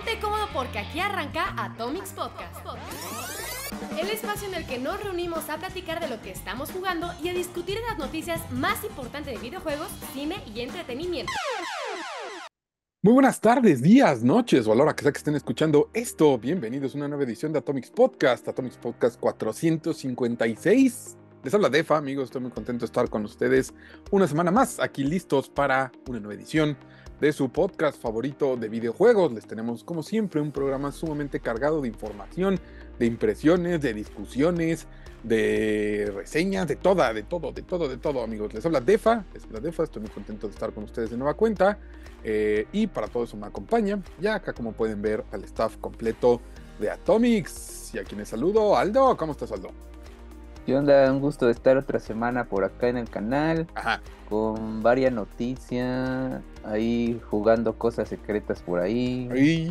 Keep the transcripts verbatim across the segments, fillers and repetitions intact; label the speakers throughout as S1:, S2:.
S1: Ponte cómodo porque aquí arranca Atomics Podcast, el espacio en el que nos reunimos a platicar de lo que estamos jugando y a discutir las noticias más importantes de videojuegos, cine y entretenimiento.
S2: Muy buenas tardes, días, noches o a la hora que sea que estén escuchando esto. Bienvenidos a una nueva edición de Atomics Podcast, Atomics Podcast cuatrocientos cincuenta y seis. Les habla Defa, amigos, estoy muy contento de estar con ustedes una semana más, aquí listos para una nueva edición de su podcast favorito de videojuegos. Les tenemos, como siempre, un programa sumamente cargado de información, de impresiones, de discusiones, de reseñas, de toda, de todo, de todo, de todo, amigos. Les habla Defa, les habla Defa, estoy muy contento de estar con ustedes de nueva cuenta. Eh, y para todo eso me acompaña, ya acá como pueden ver, al staff completo de Atomics. Y a quienes saludo, Aldo, ¿cómo estás, Aldo?
S3: ¿Qué onda? Un gusto de estar otra semana por acá en el canal.
S2: Ajá.
S3: Con varias noticias, ahí jugando cosas secretas por ahí.
S2: Ay.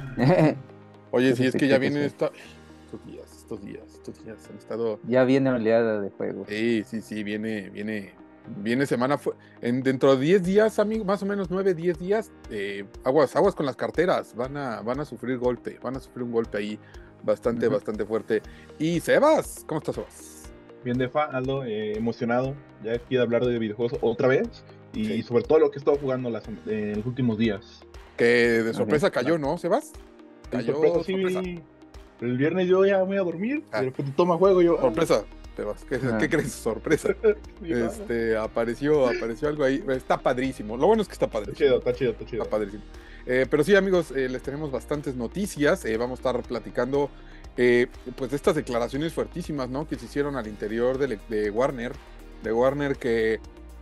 S2: Oye,
S3: Cosas
S2: si es que ya
S3: secretas,
S2: vienen
S3: sí.
S2: esta... estos días, estos días, estos días han estado...
S3: Ya viene oleada de juegos.
S2: Sí, sí, sí, viene, viene, viene semana, fu- en, dentro de diez días, amigo, más o menos nueve, diez días, eh, aguas, aguas con las carteras, van a, van a sufrir golpe, van a sufrir un golpe ahí bastante,
S3: Ujú.
S2: bastante fuerte. Y Sebas, ¿cómo estás, Sebas?
S4: Bien, Defa, Aldo, eh, emocionado, ya aquí de hablar de videojuegos otra vez y
S2: Sí.
S4: sobre todo lo que he estado jugando las, eh, en los últimos días.
S2: Que de sorpresa cayó, ¿no, Sebas?
S4: De
S2: Cayó
S4: sorpresa, sí,
S2: sorpresa.
S4: el viernes yo ya me voy a dormir,
S2: Ah.
S4: de repente toma juego y yo... ah,
S2: Sorpresa, Sebas, ¿qué,
S3: Ah.
S2: ¿qué crees? Sorpresa.
S4: y yo, ah,
S2: Este, apareció, apareció algo ahí, está padrísimo, lo bueno es que está
S4: Está
S2: padrísimo.
S4: chido, está chido, está chido.
S2: Está padrísimo. Eh, pero sí, amigos, eh, les tenemos bastantes noticias. Eh, vamos a estar platicando eh, pues de estas declaraciones fuertísimas, ¿no? Que se hicieron al interior de, de Warner. De Warner, que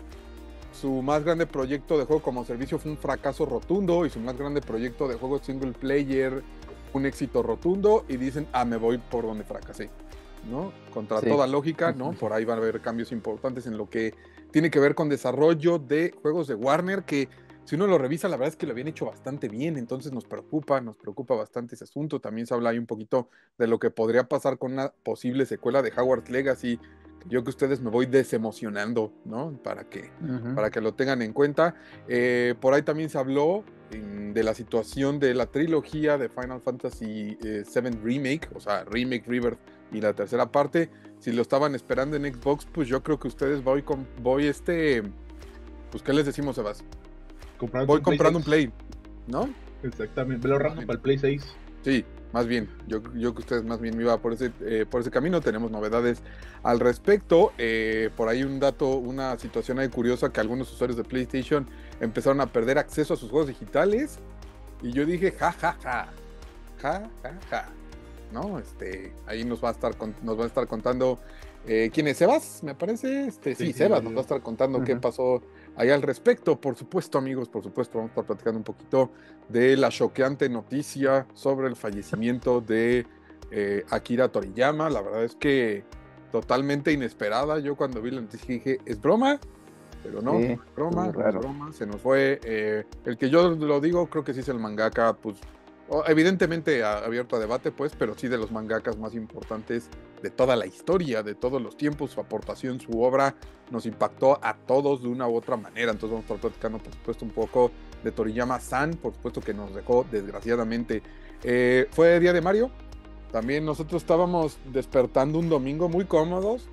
S2: su más grande proyecto de juego como servicio fue un fracaso rotundo y su más grande proyecto de juego single player un éxito rotundo. Y dicen, ah, me voy por donde fracasé, ¿no? Contra
S3: Sí.
S2: toda lógica, ¿no? Por ahí van a haber cambios importantes en lo que tiene que ver con desarrollo de juegos de Warner, que si uno lo revisa, la verdad es que lo habían hecho bastante bien, entonces nos preocupa, nos preocupa bastante ese asunto. También se habla ahí un poquito de lo que podría pasar con una posible secuela de Hogwarts Legacy. Yo que ustedes me voy desemocionando, ¿no? Para que,
S3: Ujú.
S2: para que lo tengan en cuenta. Eh, por ahí también se habló en, de la situación de la trilogía de Final Fantasy eh, siete Remake, o sea, Remake, Rebirth y la tercera parte. Si lo estaban esperando en Xbox, pues yo creo que ustedes voy con, voy este, pues ¿qué les decimos, Sebas?
S4: Comprando
S2: Voy
S4: un Play
S2: comprando un
S4: seis.
S2: Play, ¿no?
S4: Exactamente, velo ahorrando para el Play seis.
S2: Sí, más bien, yo, yo que ustedes más bien me iba por ese, eh, por ese camino. Tenemos novedades al respecto. Eh, por ahí un dato, una situación ahí curiosa, que algunos usuarios de PlayStation empezaron a perder acceso a sus juegos digitales. Y yo dije, ja, ja, ja, ja, ja, ja. ¿No? Este, ahí nos va a estar, con- nos va a estar contando eh, quién es Sebas, me parece. Este, sí,
S4: Sí, sí,
S2: Sebas
S4: yo-
S2: nos va a estar contando
S3: Ujú.
S2: qué pasó ahí al respecto. Por supuesto, amigos, por supuesto, vamos a estar platicando un poquito de la choqueante noticia sobre el fallecimiento de eh, Akira Toriyama. La verdad es que totalmente inesperada. Yo cuando vi la noticia dije, ¿es broma? Pero no,
S3: Sí,
S2: no es broma,
S3: estuvo
S2: no es
S3: raro.
S2: broma, se nos fue. Eh, el que yo lo digo, creo que sí es el mangaka, pues o- evidentemente a- abierto a debate, pues, pero sí de los mangakas más importantes de toda la historia, de todos los tiempos. Su aportación, su obra nos impactó a todos de una u otra manera. Entonces vamos a estar platicando, por supuesto, un poco de Toriyama-san, por supuesto que nos dejó desgraciadamente. Eh, fue Día de Mario. También nosotros estábamos despertando un domingo muy cómodos.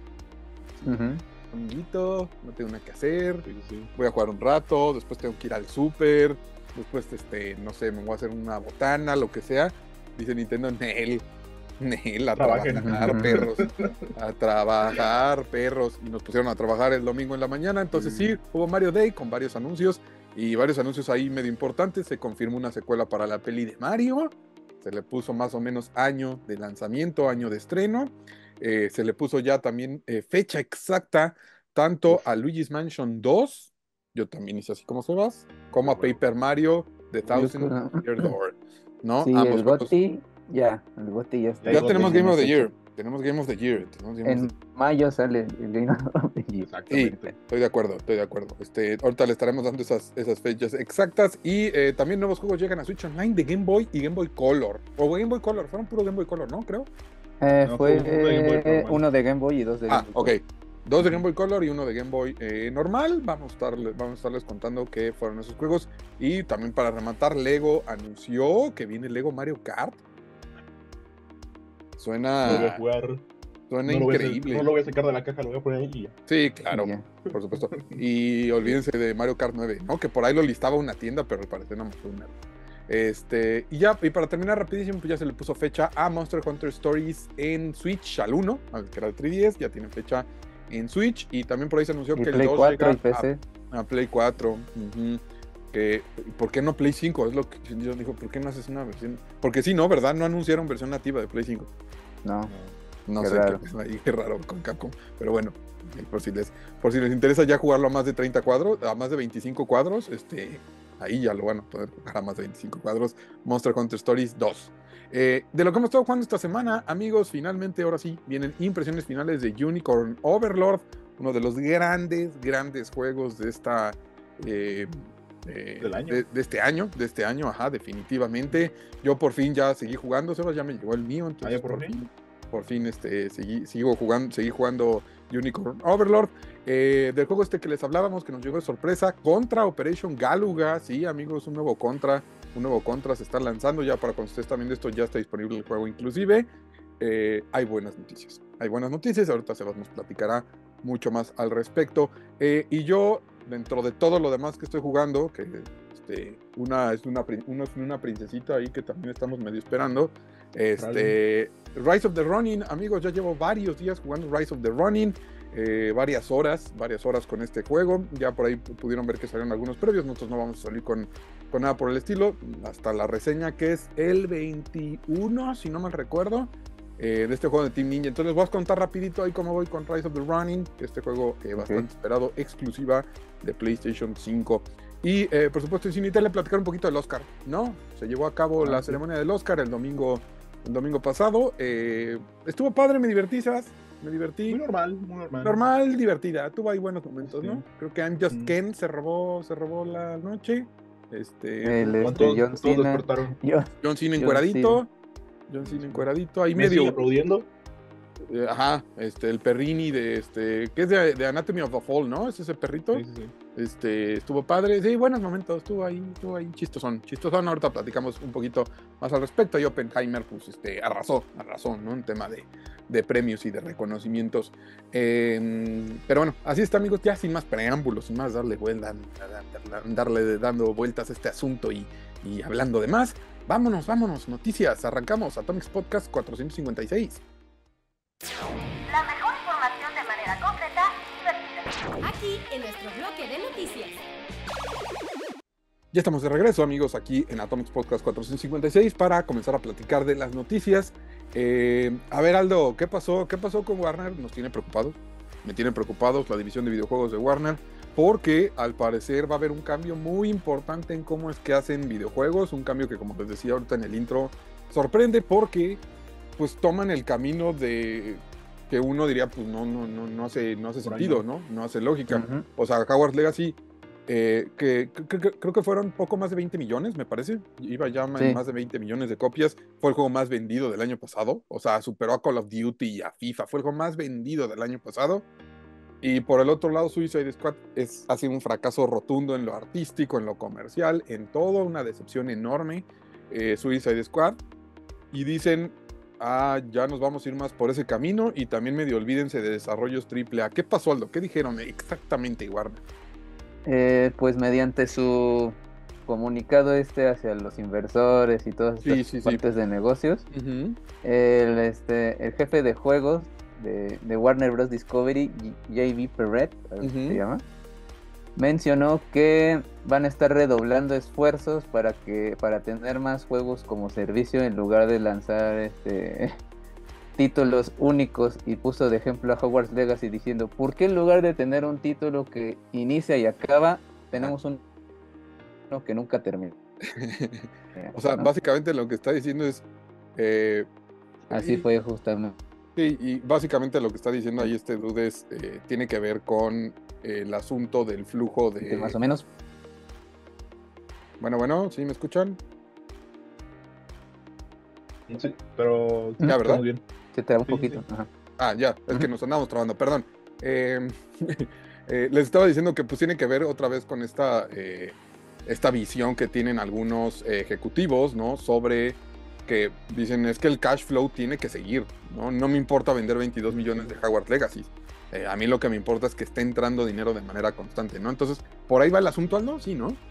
S3: Ujú.
S2: Dominguito, no tengo nada que hacer,
S4: Sí, sí.
S2: voy a jugar un rato, después tengo que ir al súper, después, este, no sé, me voy a hacer una botana, lo que sea. Dice Nintendo, Nel, Nel, a
S4: Trabajen.
S2: trabajar, perros, a trabajar, perros. Y nos pusieron a trabajar el domingo en la mañana. Entonces sí, hubo Mario Day con varios anuncios y varios anuncios ahí medio importantes. Se confirmó una secuela para la peli de Mario. Se le puso más o menos año de lanzamiento, año de estreno. Eh, se le puso ya también eh, fecha exacta tanto
S4: Uf.
S2: a Luigi's Mansion dos, yo también hice así como se vas, como a
S4: Qué bueno.
S2: Paper Mario The
S3: Yo
S2: Thousand
S3: creo-
S2: Year Door, ¿no?
S3: Sí,
S2: Ambos
S3: el
S2: juegos.
S3: GOTY, ya, el GOTY ya está.
S4: Ya
S2: Ya
S4: el
S2: tenemos
S4: GOTY.
S2: Game of the
S3: Tiene
S2: Year,
S3: fecha.
S2: tenemos Game of the Year, tenemos Game of
S3: En
S2: the-
S3: mayo sale el Game of the Year.
S2: Sí,
S4: Exactamente.
S2: estoy de acuerdo, estoy de acuerdo. Este, ahorita le estaremos dando esas, esas fechas exactas. Y eh, también nuevos juegos llegan a Switch Online de Game Boy y Game Boy Color. O Game Boy Color, fueron puro Game Boy Color, ¿no? Creo.
S3: Eh,
S4: No,
S3: fue
S4: fue uno de Game Boy
S3: eh,
S4: normal.
S3: uno de Game Boy y dos de
S2: Ah,
S3: Game Boy
S2: ok.
S3: Color.
S2: Dos de Game Boy Color y uno de Game Boy eh, normal. Vamos a, estarles, vamos a estarles contando qué fueron esos juegos. Y también para rematar, Lego anunció que viene Lego Mario Kart. Suena,
S4: Lo voy a jugar.
S2: suena
S4: No lo, voy a,
S2: increíble.
S4: no lo voy a sacar de la caja, lo voy a poner ahí y ya.
S2: Sí, claro,
S3: Ya.
S2: por supuesto. Y olvídense de Mario Kart nueve, ¿no? Que por ahí lo listaba una tienda, pero al parecer no me fue una. Este, y ya, y para terminar rapidísimo, pues ya se le puso fecha a Monster Hunter Stories en Switch, al uno, al que era el tres D S, ya tiene fecha en Switch, y también por ahí se anunció
S3: Y
S2: que
S3: Play
S2: el dos
S3: cuatro
S2: llega
S3: y P C.
S2: a, a Play cuatro. Uh-huh. Que, ¿por qué no Play cinco? Es lo que yo digo, ¿por qué no haces una versión? Porque sí, no, ¿verdad? No anunciaron versión nativa de Play cinco.
S3: No.
S2: No
S3: Qué
S2: sé
S3: raro.
S2: qué pasó ahí, qué raro con Capcom, pero bueno, eh, por si les, por si les interesa ya jugarlo a más de treinta cuadros, a más de veinticinco cuadros, este, ahí ya lo van a poder jugar a más de veinticinco cuadros, Monster Hunter Stories dos. Eh, de lo que hemos estado jugando esta semana, amigos, finalmente, ahora sí, vienen impresiones finales de Unicorn Overlord, uno de los grandes, grandes juegos de esta... Eh, eh,
S4: Del año.
S2: de, de este año, de este año, ajá, definitivamente. Yo por fin ya seguí jugando, Sebas, ya me llegó el mío, entonces
S4: Ah, ¿ya por
S2: por
S4: fin?
S2: fin por fin este, seguí, sigo jugando, seguí jugando Unicorn Overlord. Eh, del juego este que les hablábamos, que nos llegó de sorpresa, Contra Operation Galuga. Sí, amigos, un nuevo Contra, un nuevo Contra se está lanzando. Ya para cuando ustedes están viendo esto, ya está disponible el juego inclusive. Eh, hay buenas noticias, hay buenas noticias. Ahorita Sebas nos platicará mucho más al respecto. Eh, y yo, dentro de todo lo demás que estoy jugando, que este, una, es una, una es una princesita ahí que también estamos medio esperando. Este, Rise of the Ronin, amigos, ya llevo varios días jugando Rise of the Ronin, eh, varias horas, varias horas con este juego. Ya por ahí pudieron ver que salieron algunos previos. Nosotros no vamos a salir con, con nada por el estilo, hasta la reseña que es el veintiuno, si no mal recuerdo, eh, de este juego de Team Ninja. Entonces les voy a contar rapidito ahí cómo voy con Rise of the Ronin, este juego eh, bastante okay. esperado, exclusiva de PlayStation cinco. Y eh, por supuesto, sin invitarle a platicar un poquito del Oscar, ¿no? Se llevó a cabo ah, la sí. ceremonia del Oscar el domingo, el domingo pasado. Eh, estuvo padre, me divertí, ¿sabes? Me divertí.
S4: Muy normal, muy normal.
S2: Normal, divertida. Tuvo ahí buenos momentos, sí. ¿no? Creo que I'm Just
S4: Mm.
S2: Ken se robó, se robó la noche. Este,
S3: El, este
S4: todos,
S3: John
S4: todos
S3: Cena.
S4: despertaron.
S3: Yo,
S2: John Cena
S3: John
S2: encueradito.
S3: Cena.
S2: John Cena encueradito. Ahí
S4: Messi
S2: medio.
S4: aplaudiendo.
S2: Eh, ajá, este, el perrini de este, que es de, de Anatomy of a Fall, ¿no? Es ese perrito.
S4: Sí, sí, sí.
S2: Este, estuvo padre, sí, buenos momentos, estuvo ahí, estuvo ahí, chistosón, chistosón. Ahorita platicamos un poquito más al respecto. Y Oppenheimer, pues, este, arrasó, arrasó, ¿no? En tema de, de premios y de reconocimientos. Eh, pero bueno, así está, amigos, ya sin más preámbulos, sin más darle vuelta, darle dando vueltas a este asunto y, y hablando de más. Vámonos, vámonos, noticias, arrancamos Atomics Podcast cuatrocientos cincuenta y seis.
S5: La mejor información de manera concreta y divertida.
S1: Aquí en nuestro bloque de noticias.
S2: Ya estamos de regreso, amigos, aquí en Atomics Podcast cuatrocientos cincuenta y seis para comenzar a platicar de las noticias. Eh, a ver, Aldo, ¿qué pasó? ¿Qué pasó con Warner? Nos tiene preocupados. Me tienen preocupados la división de videojuegos de Warner, porque al parecer va a haber un cambio muy importante en cómo es que hacen videojuegos. Un cambio que, como les decía ahorita en el intro, sorprende porque pues toman el camino de que uno diría, pues no, no, no, no hace, no hace sentido, ¿no? No hace lógica. Uh-huh. O sea, Hogwarts Legacy, eh, que, que, que creo que fueron poco más de veinte millones, me parece. Iba ya sí. en más de veinte millones de copias. Fue el juego más vendido del año pasado. O sea, superó a Call of Duty y a FIFA. Fue el juego más vendido del año pasado. Y por el otro lado, Suicide Squad es, ha sido un fracaso rotundo en lo artístico, en lo comercial, en todo, una decepción enorme. Eh, Suicide Squad. Y dicen... ah, ya nos vamos a ir más por ese camino y también medio olvídense de desarrollos triple A. ¿Qué pasó, Aldo? ¿Qué dijeron exactamente, Warner?
S3: Eh, pues mediante su comunicado este hacia los inversores y todas estas sí, sí, partes sí. de negocios, uh-huh. el, este, el jefe de juegos de, de Warner Bros. Discovery, J B Perret, uh-huh. se llama, mencionó que van a estar redoblando esfuerzos para que para tener más juegos como servicio en lugar de lanzar este títulos únicos, y puso de ejemplo a Hogwarts Legacy diciendo, ¿por qué en lugar de tener un título que inicia y acaba, tenemos un no, que nunca termina?
S2: O sea, ¿no? Básicamente lo que está diciendo es eh,
S3: así y, fue justamente.
S2: Sí, y básicamente lo que está diciendo ahí este dude es, eh, tiene que ver con el asunto del flujo de...
S3: Sí, más o menos.
S2: Bueno, bueno, ¿sí me escuchan?
S4: Sí, pero...
S2: Ya, ¿verdad?
S4: Bien.
S3: Se traba un
S4: sí,
S3: poquito.
S4: Sí.
S3: Ajá.
S2: Ah, ya, es uh-huh. que nos andamos trabando, perdón. eh, eh, les estaba diciendo que pues tiene que ver otra vez con esta, eh, esta visión que tienen algunos eh, ejecutivos, ¿no? Sobre que dicen es que el cash flow tiene que seguir, ¿no? No me importa vender veintidós millones de Hogwarts Legacy. Eh, a mí lo que me importa es que esté entrando dinero de manera constante, ¿no? Entonces, ¿por ahí va el asunto, Aldo? Sí, ¿no?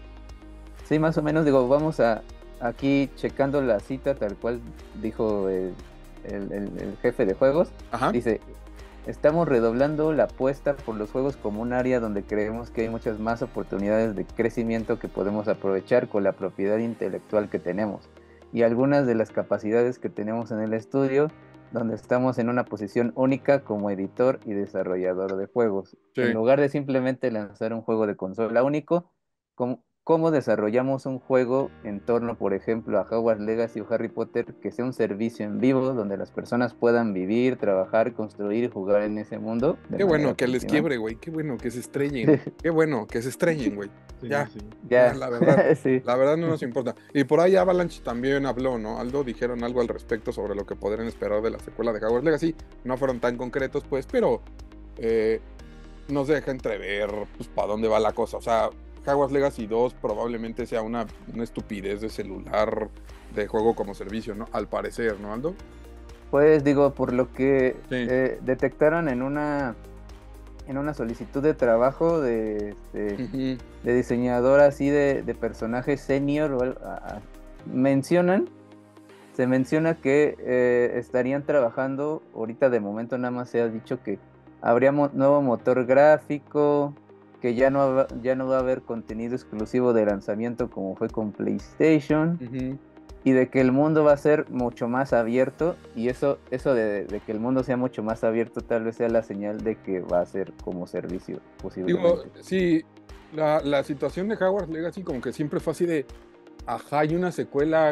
S3: Sí, más o menos, digo, vamos a aquí checando la cita tal cual dijo el, el, el, el jefe de juegos.
S2: Ajá.
S3: Dice, estamos redoblando la apuesta por los juegos como un área donde creemos que hay muchas más oportunidades de crecimiento que podemos aprovechar con la propiedad intelectual que tenemos y algunas de las capacidades que tenemos en el estudio, donde estamos en una posición única como editor y desarrollador de juegos. Sí. En lugar de simplemente lanzar un juego de consola único, ¿cómo, cómo desarrollamos un juego en torno, por ejemplo, a Hogwarts Legacy o Harry Potter, que sea un servicio en vivo donde las personas puedan vivir, trabajar, construir y jugar en ese mundo?
S2: Qué bueno que les quiebre, güey. Qué bueno que se estrellen. Qué bueno que se estrellen, güey. Sí, ya, sí. ya, ya, la verdad, sí. la verdad no nos importa. Y por ahí Avalanche también habló, ¿no? Aldo, dijeron algo al respecto sobre lo que podrían esperar de la secuela de Hogwarts Legacy. No fueron tan concretos, pues, pero eh, nos deja entrever, pues, para dónde va la cosa. O sea, Hogwarts Legacy dos probablemente sea una, una estupidez de celular de juego como servicio, ¿no? Al parecer, ¿no, Aldo?
S3: Pues, digo, por lo que sí. eh, detectaron en una... en una solicitud de trabajo de, de, uh-huh. de diseñador así de, de personajes senior, o, a, a, mencionan, se menciona que eh, estarían trabajando, ahorita de momento nada más se ha dicho que habría mo- nuevo motor gráfico, que ya no, va, ya no va a haber contenido exclusivo de lanzamiento como fue con PlayStation, uh-huh. y de que el mundo va a ser mucho más abierto, y eso, eso de, de que el mundo sea mucho más abierto tal vez sea la señal de que va a ser como servicio, posiblemente.
S2: Digo, sí, la, la situación de Hogwarts Legacy como que siempre fue así de, ajá, hay una secuela,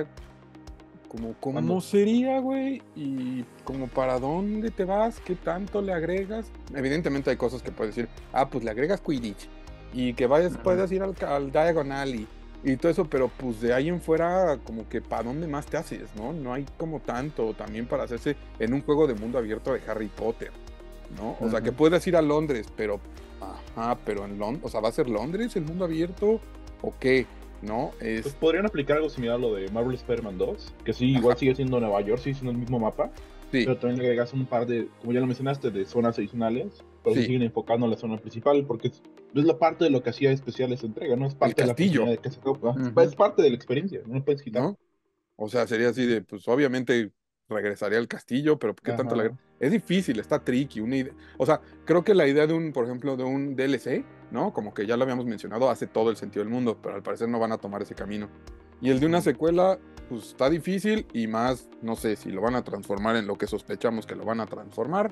S2: como, ¿cómo sería, güey? Y como, ¿para dónde te vas? ¿Qué tanto le agregas? Evidentemente hay cosas que puedes decir, ah, pues le agregas Quidditch, y que vayas, uh-huh. puedas ir al, al Diagon Alley, y todo eso, pero pues de ahí en fuera como que ¿para dónde más te haces, no? No hay como tanto también para hacerse en un juego de mundo abierto de Harry Potter, ¿no? O uh-huh. sea, que puedas ir a Londres, pero ajá, pero en Londres, o sea, ¿va a ser Londres el mundo abierto o qué? ¿No? Es...
S4: Pues podrían aplicar algo similar a lo de Marvel Spider-Man dos, que sí, igual ajá. sigue siendo Nueva York, sigue siendo el mismo mapa, sí. pero también le agregas un par de, como ya lo mencionaste, de zonas adicionales, pero sí. siguen enfocando en la zona principal, porque es, es la parte de lo que hacía especial esa entrega, ¿no? Es parte
S2: el castillo.
S4: de la que se uh-huh. Es parte de la experiencia, no lo puedes quitar. ¿No?
S2: O sea, sería así de, pues obviamente regresaría al castillo, pero ¿qué Ajá. tanto le... Es difícil, está tricky, una idea... O sea, creo que la idea de un, por ejemplo, de un D L C, ¿no? Como que ya lo habíamos mencionado, hace todo el sentido del mundo, pero al parecer no van a tomar ese camino. Y el de una secuela, pues está difícil, y más, no sé, si lo van a transformar en lo que sospechamos que lo van a transformar,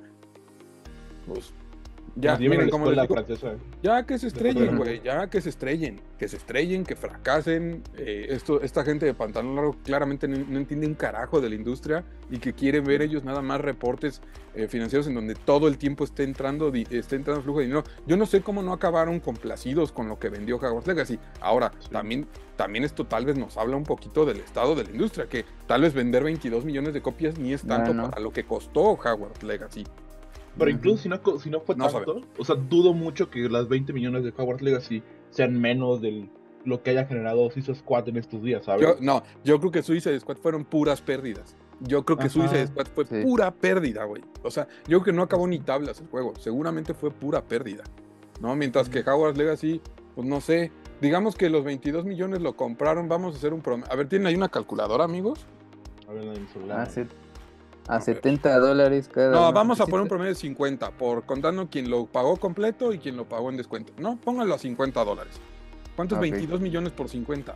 S2: pues... Ya, miren cómo les digo, ya que se estrellen, güey, ya que se estrellen, que se estrellen, que fracasen. Eh, esto, esta gente de pantalón largo claramente no, no entiende un carajo de la industria y que quieren ver ellos nada más reportes eh, financieros en donde todo el tiempo esté entrando, esté entrando flujo de dinero. Yo no sé cómo no acabaron complacidos con lo que vendió Hogwarts Legacy. Ahora, sí. también, también esto tal vez nos habla un poquito del estado de la industria, que tal vez vender veintidós millones de copias ni es tanto no, no. para lo que costó Hogwarts Legacy.
S4: Pero incluso si no, si no fue no tanto, sabemos. O sea, dudo mucho que las veinte millones de Hogwarts Legacy sean menos de lo que haya generado Suicide Squad en estos días, ¿sabes?
S2: Yo, no, yo creo que Suicide Squad fueron puras pérdidas. Yo creo que Ajá. Suicide Squad fue sí. pura pérdida, güey. O sea, yo creo que no acabó ni tablas el juego. Seguramente fue pura pérdida, ¿no? Mientras que Hogwarts Legacy, pues no sé. Digamos que los veintidós millones lo compraron. Vamos a hacer un promedio. A ver, ¿tienen ahí una calculadora, amigos?
S4: A ver, en mi celular.
S3: Ah, sí. A, a setenta dólares cada
S2: No, vamos a poner un promedio de cincuenta, por contando quien lo pagó completo y quien lo pagó en descuento. No, pónganlo a cincuenta dólares. ¿Cuántos okay. veintidós millones por cincuenta?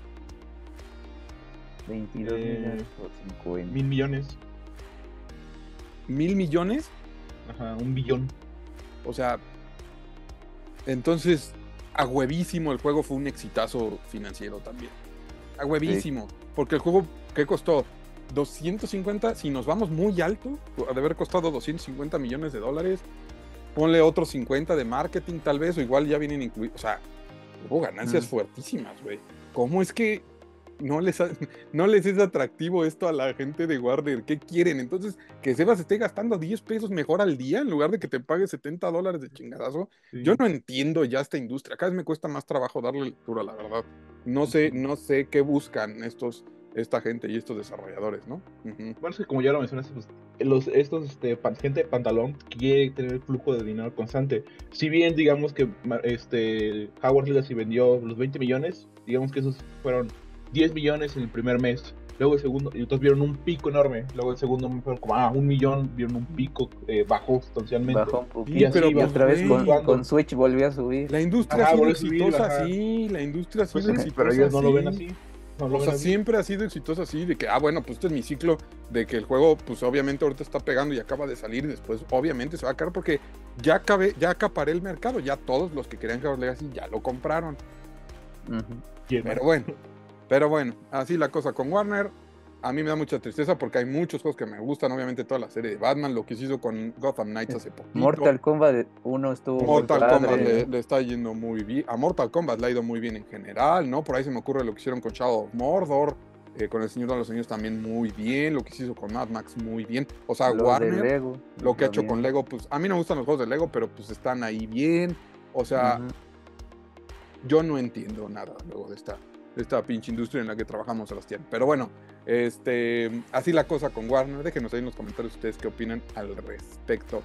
S3: veintidós eh, millones por cincuenta.
S4: Mil millones.
S2: ¿Mil millones?
S4: Ajá, un billón.
S2: O sea, entonces, a huevísimo el juego fue un exitazo financiero también. A huevísimo. Sí. Porque el juego, ¿qué costó? doscientos cincuenta, si nos vamos muy alto, ha de haber costado doscientos cincuenta millones de dólares. Ponle otros cincuenta de marketing tal vez, o igual ya vienen incluidos. O sea, hubo ganancias mm. fuertísimas, güey. ¿Cómo es que no les, no les es atractivo esto a la gente de Warner. ¿Qué quieren? Entonces, que Sebas esté gastando diez pesos mejor al día en lugar de que te pague setenta dólares de chingadazo. Sí. Yo no entiendo ya esta industria. Cada vez me cuesta más trabajo darle lectura, la verdad. No sé, no sé qué buscan estos, esta gente y estos desarrolladores, ¿no? Uh-huh.
S4: Bueno, es que como ya lo mencionaste, pues, los, estos, este, gente de pantalón quiere tener flujo de dinero constante. Si bien, digamos que este, Howard Legacy vendió los veinte millones, digamos que esos fueron diez millones en el primer mes, luego el segundo, y entonces vieron un pico enorme, luego el segundo mes fueron como, ah, un millón, vieron un pico, eh, bajó sustancialmente.
S3: Bajó un poquito, y así, pero otra vez con, con Switch volvió a subir.
S2: La industria ha sido exitosa así, la industria ha sido
S4: pues,
S2: exitosa
S4: pero ellos no
S2: así.
S4: lo ven así. No,
S2: o sea, siempre ha sido exitoso así, de que, ah, bueno, pues este es mi ciclo, de que el juego, pues obviamente ahorita está pegando y acaba de salir, y después obviamente se va a caer porque ya acabé, ya acaparé el mercado, ya todos los que querían Hogwarts Legacy ya lo compraron. Uh-huh. Pero bueno, pero bueno, así la cosa con Warner. A mí me da mucha tristeza porque hay muchos juegos que me gustan, obviamente toda la serie de Batman, lo que se hizo con Gotham Knights hace poquito.
S3: Mortal Kombat uno estuvo
S2: Mortal muy Kombat le, le está yendo muy bien, a Mortal Kombat le ha ido muy bien en general, ¿no? Por ahí se me ocurre lo que hicieron con Shadow of Mordor, eh, con El Señor de los Anillos también muy bien, lo que se hizo con Mad Max muy bien, o sea,
S3: lo
S2: Warner,
S3: de Lego,
S2: lo que ha hecho bien con Lego, pues a mí no me gustan los juegos de Lego, pero pues están ahí bien, o sea, uh-huh. Yo no entiendo nada luego de esta esta pinche industria en la que trabajamos, Sebastián. Pero bueno, este, así la cosa con Warner. Déjenos ahí en los comentarios ustedes qué opinan al respecto.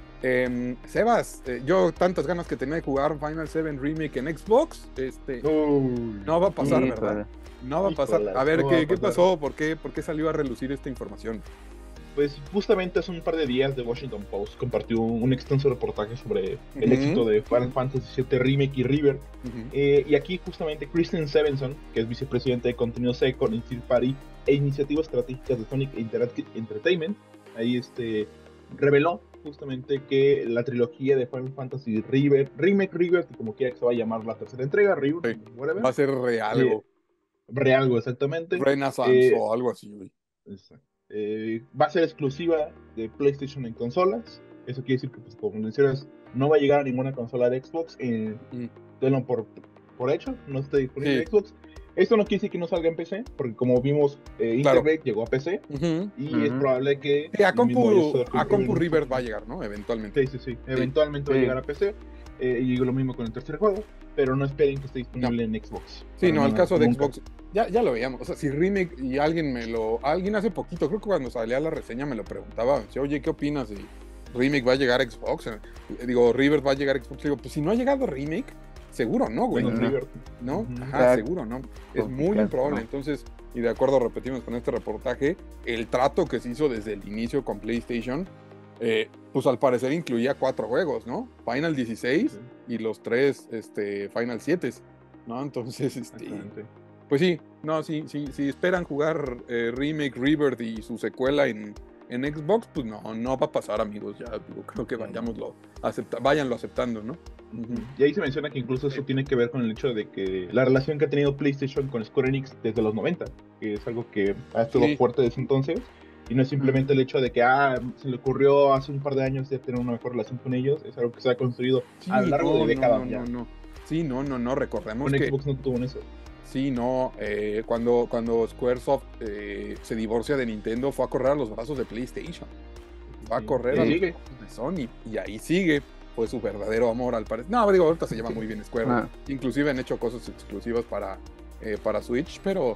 S2: Eh, Sebas, eh, yo tantas ganas que tenía de jugar Final seven Remake en Xbox, este, Uy, no va a pasar, sí, ¿verdad? Para... No va a pasar. A ver, no ¿qué, ¿qué pasó? ¿Por qué, ¿Por qué salió a relucir esta información?
S4: Pues justamente hace un par de días The Washington Post compartió un extenso reportaje sobre uh-huh. el éxito de Final Fantasy siete Remake y Rebirth. Uh-huh. Eh, y aquí justamente Kristen Stevenson, que es vicepresidente de contenido Second en Third Party e iniciativas estratégicas de Sonic Interactive Entertainment, ahí este, reveló justamente que la trilogía de Final Fantasy Rebirth, Remake Rebirth, como quiera que se va a llamar la tercera entrega, Rebirth,
S2: sí, whatever, va a ser Realgo.
S4: Eh, Realgo, exactamente.
S2: Renaissance eh, o algo así, güey.
S4: Exacto. Eh, va a ser exclusiva de PlayStation en consolas. Eso quiere decir que, pues, como mencionas, no va a llegar a ninguna consola de Xbox. Eh, mm. por, por hecho, no está disponible sí. en Xbox. Esto no quiere decir que no salga en P C, porque como vimos, eh, claro. Internet llegó a P C uh-huh. y uh-huh. es probable que...
S2: Sí, a Compu, a Compu River va a llegar, ¿no? Eventualmente.
S4: Sí, sí, sí. Eventualmente sí. va a llegar a P C. Eh, y lo mismo con el tercer juego, pero no esperen que esté disponible no. en Xbox.
S2: Sí, no, el caso de nunca. Xbox, ya, ya lo veíamos. O sea, si Remake y alguien me lo... Alguien hace poquito, creo que cuando salía la reseña me lo preguntaba. Decía, oye, ¿qué opinas? Si Remake va a llegar a Xbox. Eh, digo, River va a llegar a Xbox. Digo, pues si no ha llegado Remake, seguro no, güey.
S4: Bueno,
S2: ¿no?
S4: River.
S2: ¿No? Uh-huh. Ajá, seguro no. Es muy improbable. No. Entonces, y de acuerdo, repetimos con este reportaje, el trato que se hizo desde el inicio con PlayStation... Eh, pues al parecer incluía cuatro juegos, ¿no? Final dieciséis sí. y los tres este, Final siete, ¿no? Entonces, este, pues sí, no, sí, sí, si esperan jugar eh, Remake, Rebirth y su secuela en, en Xbox, pues no, no va a pasar, amigos, ya digo, creo que vayámoslo acepta, váyanlo aceptando, ¿no?
S4: Uh-huh. Y ahí se menciona que incluso eso tiene que ver con el hecho de que la relación que ha tenido PlayStation con Square Enix desde los noventa, que es algo que ha estado sí. fuerte desde entonces. Y no es simplemente el hecho de que ah, se le ocurrió hace un par de años de tener una mejor relación con ellos, es algo que se ha construido sí, a lo largo
S2: no,
S4: de décadas
S2: no,
S4: ya.
S2: No, no. Sí, no, no, no, recordemos
S4: con
S2: que...
S4: Xbox no tuvo eso.
S2: Sí, no, eh, cuando, cuando Squaresoft eh, se divorcia de Nintendo fue a correr a los brazos de PlayStation. Va a correr sí, a los
S4: sigue.
S2: brazos de Sony y ahí sigue. Fue su verdadero amor al parecer. No, digo, ahorita se llama muy bien Square. Ah. Inclusive han hecho cosas exclusivas para, eh, para Switch, pero...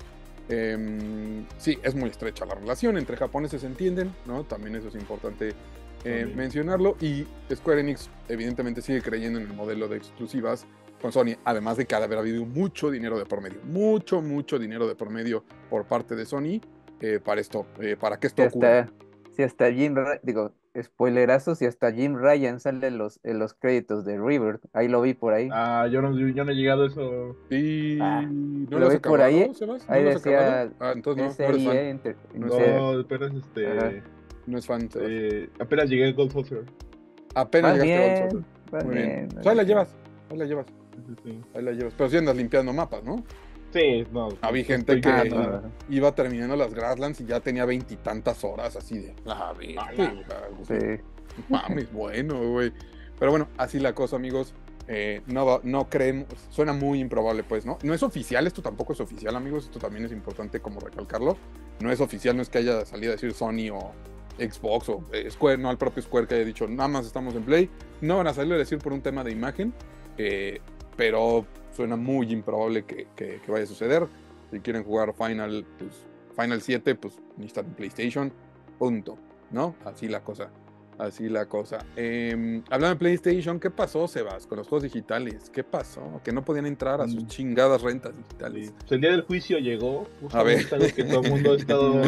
S2: Eh, sí, es muy estrecha la relación, entre japoneses se entienden, ¿no? También eso es importante eh, mencionarlo, y Square Enix evidentemente sigue creyendo en el modelo de exclusivas con Sony, además de que ha de haber habido mucho dinero de por medio, mucho, mucho dinero de por medio por parte de Sony eh, para esto, eh, para que esto
S3: si
S2: ocurra.
S3: Hasta, si hasta Jim, digo, spoilerazos, y hasta Jim Ryan sale en los, en los créditos de Rebirth, ahí lo vi por ahí.
S4: Ah, yo no, yo no he llegado a eso.
S2: Sí,
S3: ah,
S2: ¿no
S3: lo vi
S2: has
S3: por ahí,
S2: Sebas? ¿No
S3: ahí
S2: lo has
S3: decía,
S2: ah, entonces no,
S3: S
S2: no eres fan.
S3: E Inter,
S4: no,
S3: no
S4: pero es este...
S2: No es fan.
S4: Eh, apenas llegué a Gold Saucer.
S2: Apenas
S3: va
S2: llegaste
S3: bien,
S2: a Gold Saucer. Muy bien.
S3: bien
S2: Pues ahí la llevas, ahí la llevas.
S4: Sí, sí.
S2: Ahí la llevas. Pero sí andas limpiando mapas, ¿no?
S4: Sí, no.
S2: Había gente que
S3: ah, no.
S2: iba terminando las Grasslands y ya tenía veintitantas horas así de... La verga,
S3: sí.
S2: Mames, bueno, güey. Pero bueno, así la cosa, amigos. Eh, no, no creemos, suena muy improbable, pues, ¿no? No es oficial, esto tampoco es oficial, amigos, esto también es importante como recalcarlo. No es oficial, no es que haya salido a decir Sony o Xbox o eh, Square, no al propio Square que haya dicho, nada más estamos en Play. No van a salir a decir por un tema de imagen, eh, pero suena muy improbable que, que, que vaya a suceder. Si quieren jugar Final, pues, Final siete, pues necesitan PlayStation, punto, ¿no? Así la cosa. Así la cosa. Eh, hablando de PlayStation, ¿qué pasó, Sebas, con los juegos digitales? ¿Qué pasó? Que no podían entrar a sus chingadas rentas digitales.
S4: Pues el día del juicio llegó. A ver. Que todo el mundo ha estado...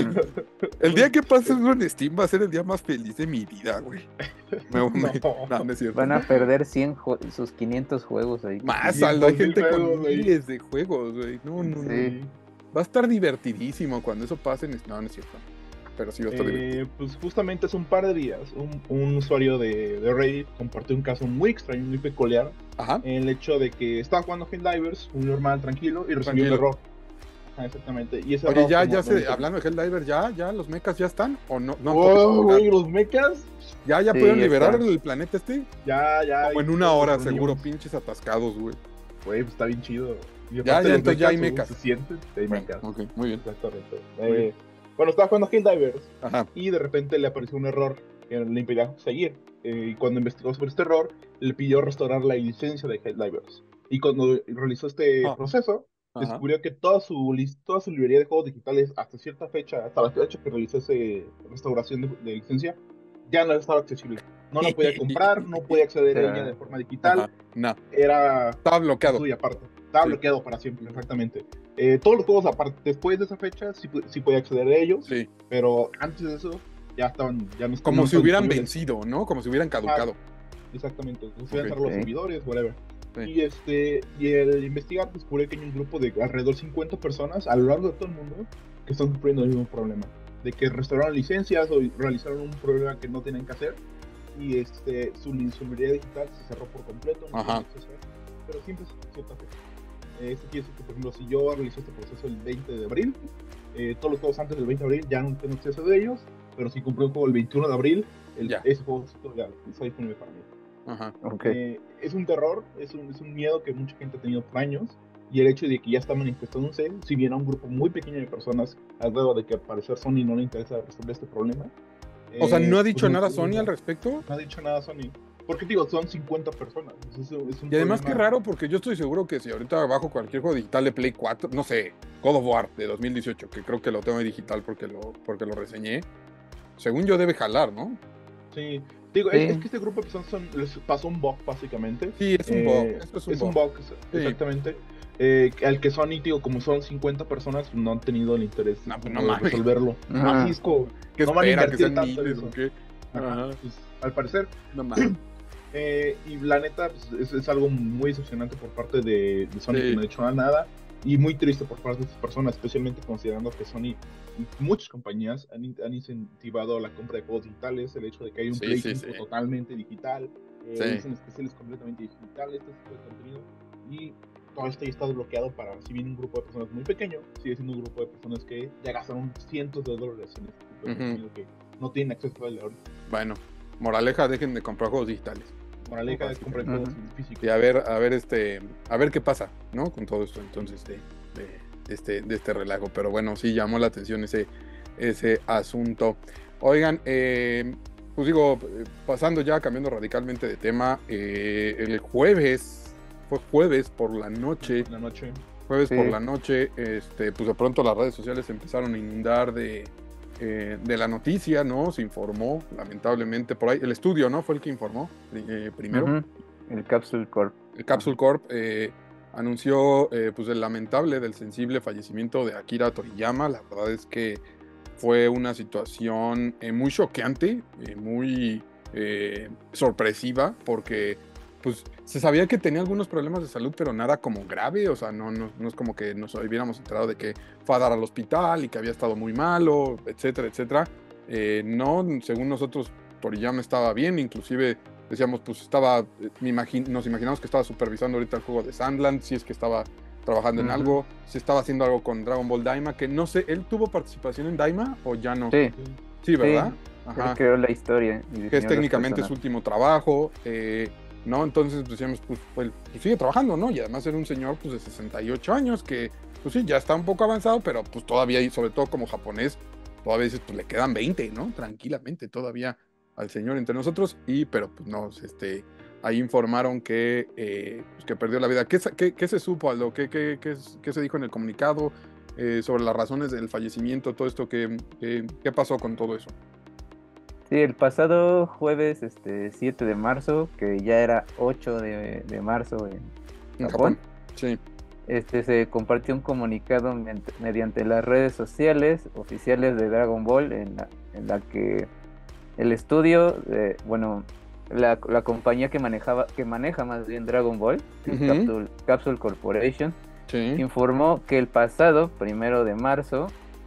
S2: El día que pases en Steam va a ser el día más feliz de mi vida, güey. Me, no. Me... No, no es cierto.
S3: Van a perder cien sus quinientos juegos ahí.
S2: Más, Aldo, hay gente con miles de juegos, güey. No, no, sí. no. Va a estar divertidísimo cuando eso pase. En... No, no es cierto. Pero sí va a estar
S4: eh, pues justamente hace un par de días un, un usuario de, de Reddit compartió un caso muy extraño, muy peculiar.
S2: Ajá.
S4: En el hecho de que estaba jugando Helldivers, un normal tranquilo, y recibió un error. Ah, exactamente. Y ese
S2: Oye, ya, ya se, hablando de Helldivers, ¿ya, ya los mechas ya están? ¿O no? no
S4: oh, güey, los mechas.
S2: ¿Ya, ya sí, pudieron liberar está. el planeta este?
S4: Ya, ya.
S2: Como en una hora, seguro, pinches atascados, güey.
S4: Güey, pues está bien chido.
S2: Y ya, ya, entonces ya hay mechas.
S4: Se siente, hay
S2: bueno,
S4: mechas.
S2: Ok, muy bien.
S4: Exactamente. Eh, Bueno, estaba jugando Helldivers
S2: Ajá.
S4: y de repente le apareció un error que le impedía seguir. Eh, y cuando investigó sobre este error, le pidió restaurar la licencia de Helldivers. Y cuando realizó este ah. proceso, Ajá. descubrió que toda su, toda su librería de juegos digitales, hasta cierta fecha, hasta la fecha que realizó esa restauración de, de licencia, ya no estaba accesible. No la podía comprar, no podía acceder a ella de forma digital.
S2: Ajá. No.
S4: Era...
S2: Estaba bloqueado.
S4: Suya aparte. Estaba sí. bloqueado para siempre, exactamente. Eh, todos los juegos, aparte, después de esa fecha, sí, sí podía acceder a ellos,
S2: sí.
S4: pero antes de eso, ya estaban... Ya no,
S2: Como
S4: no
S2: si hubieran vencido, ¿no? Como si hubieran caducado.
S4: Ah, exactamente, se hubieran cerrado los servidores, whatever.
S2: Sí.
S4: Y, este, y el investigar descubrió que hay un grupo de alrededor de cincuenta personas a lo largo de todo el mundo que están sufriendo el mismo problema. De que restauraron licencias o realizaron un problema que no tenían que hacer y este, su, su librería digital se cerró por completo, no
S2: Ajá.
S4: pero siempre es cierta fecha. Esto quiere decir que, por ejemplo, si yo realicé este proceso el veinte de abril, eh, todos los juegos antes del veinte de abril ya no tengo acceso de ellos, pero si compré un juego el veintiuno de abril, el, ese juego ya está disponible para mí.
S2: Ajá.
S3: Okay.
S4: Eh, es un terror, es un, es un miedo que mucha gente ha tenido por años, y el hecho de que ya está manifestándose, si bien a un grupo muy pequeño de personas, alrededor de que al parecer Sony no le interesa resolver este problema.
S2: O eh, sea, ¿no ha dicho
S4: pues,
S2: nada
S4: no,
S2: Sony al respecto?
S4: No ha dicho nada Sony. Porque digo, son cincuenta personas. Es, es un
S2: y además
S4: problema.
S2: Qué raro, porque yo estoy seguro que si ahorita bajo cualquier juego digital de Play cuatro, no sé, God of War de dos mil dieciocho, que creo que lo tengo en digital porque lo, porque lo reseñé, según yo debe jalar, ¿no?
S4: Sí, digo, sí. Es, es que este grupo de personas son, les pasó un bug básicamente.
S2: Sí, es un
S4: eh,
S2: bug. Esto es un
S4: es
S2: bug,
S4: un bug exactamente. Sí. Eh, al que Sony, digo, como son cincuenta personas, no han tenido el interés
S2: no, pues no
S4: de
S2: mames.
S4: resolverlo.
S2: Ah.
S4: Así es como,
S2: ¿Qué
S4: no van a invertir
S2: que sean
S4: tanto
S2: miles,
S4: en eso.
S2: ¿qué?
S4: Ajá, pues, al parecer.
S2: No mames.
S4: Eh, y la neta, pues, es, es algo muy decepcionante por parte de, de Sony,
S2: sí.
S4: que no ha hecho nada, y muy triste por parte de estas personas, especialmente considerando que Sony y muchas compañías han, han incentivado la compra de juegos digitales, el hecho de que hay un
S2: sí,
S4: Play
S2: sí,
S4: cinco
S2: sí.
S4: totalmente digital, eh,
S2: sí.
S4: ediciones especiales completamente digitales, este tipo de contenido, y todo esto ya está desbloqueado para, si bien un grupo de personas muy pequeño, sigue siendo un grupo de personas que ya gastaron cientos de dólares en este tipo de uh-huh. contenido que no tienen acceso a él ahorita.
S2: Bueno, moraleja, dejen de comprar juegos digitales.
S4: Moraleja de comprar juegos
S2: uh-huh.
S4: físicos.
S2: Y a ver, a ver este, a ver qué pasa, ¿no? Con todo esto, entonces, de, de, de este, de este relajo. Pero bueno, sí llamó la atención ese, ese asunto. Oigan, eh, pues digo, pasando ya, cambiando radicalmente de tema, eh, el jueves, fue jueves por la noche.
S4: La noche.
S2: Jueves sí. por la noche, este, pues de pronto las redes sociales empezaron a inundar de, eh, de la noticia, ¿no? Se informó, lamentablemente, por ahí, el estudio, ¿no? Fue el que informó eh, primero.
S3: Uh-huh. El Capsule Corp.
S2: El Capsule Corp eh, anunció, eh, pues, el lamentable, del sensible fallecimiento de Akira Toriyama. La verdad es que fue una situación eh, muy choqueante, eh, muy eh, sorpresiva, porque pues se sabía que tenía algunos problemas de salud, pero nada como grave, o sea, no, no, no es como que nos hubiéramos enterado de que fue a dar al hospital y que había estado muy malo, etcétera, etcétera. Eh, no, según nosotros, Toriyama estaba bien, inclusive decíamos, pues estaba, me imagin- nos imaginamos que estaba supervisando ahorita el juego de Sandland, si es que estaba trabajando uh-huh. en algo, si estaba haciendo algo con Dragon Ball Daima, que no sé, ¿él tuvo participación en Daima o ya no?
S3: Sí.
S2: Sí, ¿verdad?
S3: Sí. Ajá. Él creó la historia.
S2: Que es técnicamente su último trabajo, eh, ¿no? Entonces decíamos, pues, pues, pues sigue trabajando, ¿no? Y además era un señor pues de sesenta y ocho años que, pues sí, ya está un poco avanzado, pero pues todavía, y sobre todo como japonés, todavía dices, pues le quedan veinte, ¿no? Tranquilamente todavía al señor entre nosotros, y pero pues nos, este, ahí informaron que, eh, pues, que perdió la vida. ¿Qué, qué, qué se supo, Aldo? ¿Qué, qué, qué, qué se dijo en el comunicado eh, sobre las razones del fallecimiento, todo esto? ¿Qué, qué, qué pasó con todo eso?
S3: Sí, el pasado jueves este, siete de marzo, que ya era ocho de, de marzo en,
S2: en
S3: Japón,
S2: Japón, sí.
S3: Este, se compartió un comunicado mediante, mediante las redes sociales oficiales de Dragon Ball en la, en la que el estudio, de, bueno, la, la compañía que manejaba, que maneja más bien Dragon Ball, uh-huh. Capsule, Capsule Corporation, sí. informó que el pasado primero de marzo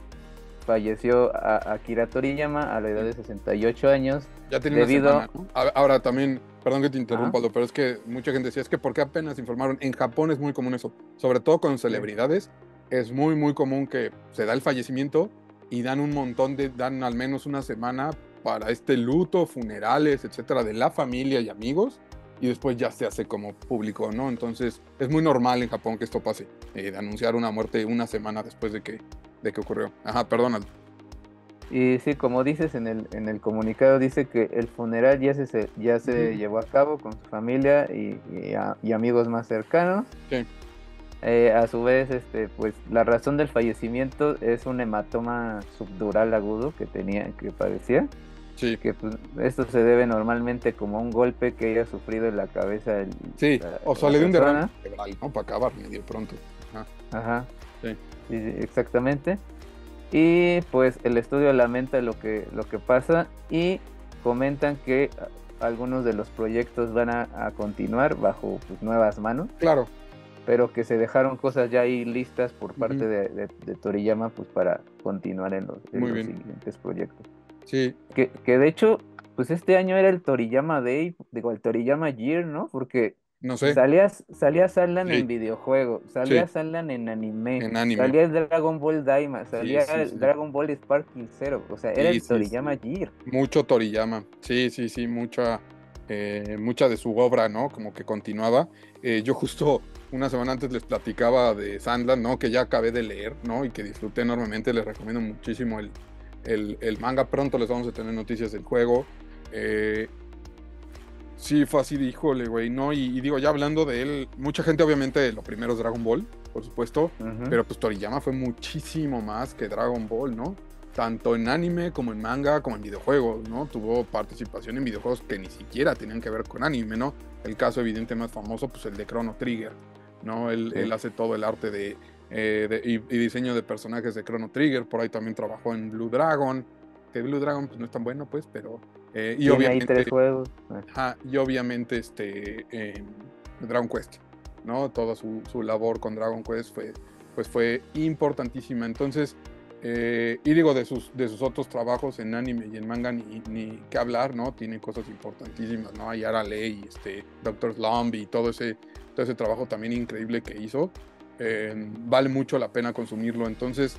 S3: falleció a Akira Toriyama a la edad de sesenta y ocho años.
S2: Ya tiene debido... una semana, ¿no? Ahora también, perdón que te interrumpa, ¿Ah? pero es que mucha gente decía, es que ¿por qué apenas informaron? En Japón es muy común eso, sobre todo con celebridades, sí. es muy muy común que se da el fallecimiento y dan un montón de, dan al menos una semana para este luto, funerales, etcétera, de la familia y amigos, y después ya se hace como público, ¿no? Entonces es muy normal en Japón que esto pase, eh, de anunciar una muerte una semana después de que de que ocurrió. Ajá, perdónalo.
S3: Y sí, como dices en el, en el comunicado, dice que el funeral ya se, ya se uh-huh. llevó a cabo con su familia y, y, a, y amigos más cercanos.
S2: Sí.
S3: Eh, a su vez, este, pues la razón del fallecimiento es un hematoma subdural agudo que tenía, que padecía.
S2: Sí.
S3: Que pues, esto se debe normalmente como a un golpe que haya sufrido en la cabeza. El,
S2: sí,
S3: la,
S2: o sea, le dio un derrame cerebral, ¿no? Para acabar medio pronto.
S3: Ajá. Ajá.
S2: Sí.
S3: Sí, exactamente. Y pues el estudio lamenta lo que, lo que pasa y comentan que algunos de los proyectos van a, a continuar bajo pues, nuevas manos.
S2: Claro.
S3: Pero que se dejaron cosas ya ahí listas por parte uh-huh. de, de, de Toriyama pues para continuar en los, en los siguientes proyectos.
S2: Sí.
S3: Que, que de hecho, pues este año era el Toriyama Day, digo, el Toriyama Year, ¿no? Porque
S2: no sé.
S3: salía, salía Sallan
S2: sí.
S3: en videojuego, salía
S2: sí.
S3: Sallan en anime,
S2: en anime,
S3: salía el Dragon Ball Daima, salía sí, sí, el sí. Dragon Ball Sparking Zero, o sea, era sí, el Toriyama sí, sí. Year.
S2: Mucho Toriyama, sí, sí, sí, mucha, eh, mucha de su obra, ¿no? Como que continuaba. Eh, yo justo una semana antes les platicaba de Sandland, ¿no? Que ya acabé de leer, ¿no? Y que disfruté enormemente, les recomiendo muchísimo el, el, el manga. Pronto les vamos a tener noticias del juego. Eh, Sí, fue así, híjole, güey, ¿no? Y, y digo, ya hablando de él, mucha gente obviamente lo primero es Dragon Ball, por supuesto, uh-huh. pero pues Toriyama fue muchísimo más que Dragon Ball, ¿no? Tanto en anime como en manga, como en videojuegos, ¿no? Tuvo participación en videojuegos que ni siquiera tenían que ver con anime, ¿no? El caso evidente más famoso, pues el de Chrono Trigger, ¿no? Él, sí. él hace todo el arte de, eh, de y, y diseño de personajes de Chrono Trigger, por ahí también trabajó en Blue Dragon, que Blue Dragon pues no es tan bueno, pues, pero... Eh, y, obviamente,
S3: ahí tres juegos.
S2: Ajá, y obviamente este eh, Dragon Quest, ¿no? Toda su, su labor con Dragon Quest fue, pues fue importantísima. Entonces, eh, y digo, de sus, de sus otros trabajos en anime y en manga ni, ni qué hablar, ¿no? Tiene cosas importantísimas, ¿no? Hay Arale, este, Doctor Slump y todo ese, todo ese trabajo también increíble que hizo. Eh, vale mucho la pena consumirlo. Entonces,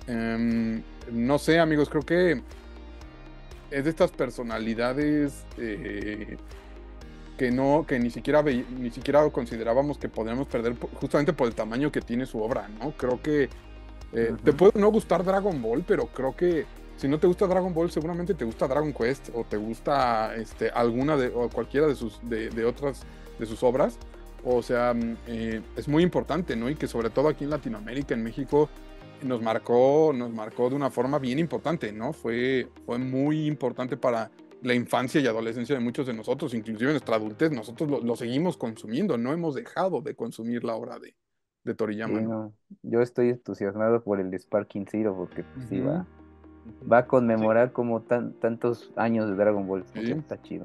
S2: eh, no sé, amigos, creo que es de estas personalidades eh, que no, que ni siquiera ve, ni siquiera considerábamos que podríamos perder justamente por el tamaño que tiene su obra, ¿no? Creo que eh, uh-huh. te puede no gustar Dragon Ball, pero creo que si no te gusta Dragon Ball, seguramente te gusta Dragon Quest o te gusta este, alguna de o cualquiera de sus de, de otras de sus obras. O sea, eh, es muy importante, ¿no? Y que sobre todo aquí en Latinoamérica, en México, nos marcó, nos marcó de una forma bien importante, ¿no? Fue, fue muy importante para la infancia y adolescencia de muchos de nosotros, inclusive en nuestra adultez, nosotros lo, lo seguimos consumiendo, no hemos dejado de consumir la obra de, de Toriyama.
S3: Sí,
S2: ¿no?
S3: no. Yo estoy entusiasmado por el Sparking Zero porque pues, uh-huh. sí va, va a conmemorar sí. como tan, tantos años de Dragon Ball,
S2: sí.
S3: está chido.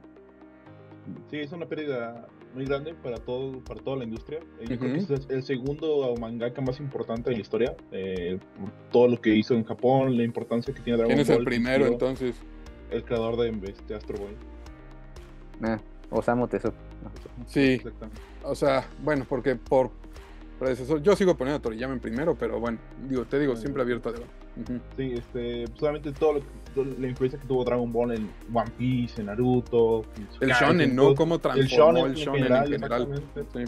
S4: Sí, es una pérdida muy grande para todo para toda la industria. Yo uh-huh. creo que es el segundo mangaka más importante de la historia. Eh, todo lo que hizo en Japón, la importancia que tiene Dragon
S2: Ball. ¿Quién es el primero
S4: tío,
S2: entonces?
S4: El creador de este, Astro Boy.
S3: Ah, Osamu Tezuka.
S2: Sí, o sea, bueno, porque por predecesor, yo sigo poniendo a Toriyama en primero, pero bueno, digo, te digo, siempre abierto a debate.
S4: Uh-huh. Sí, este, solamente todo lo, la influencia que tuvo Dragon Ball en One Piece, en Naruto.
S2: El shonen, ¿no? Cómo transformó el shonen en general. En general. Sí.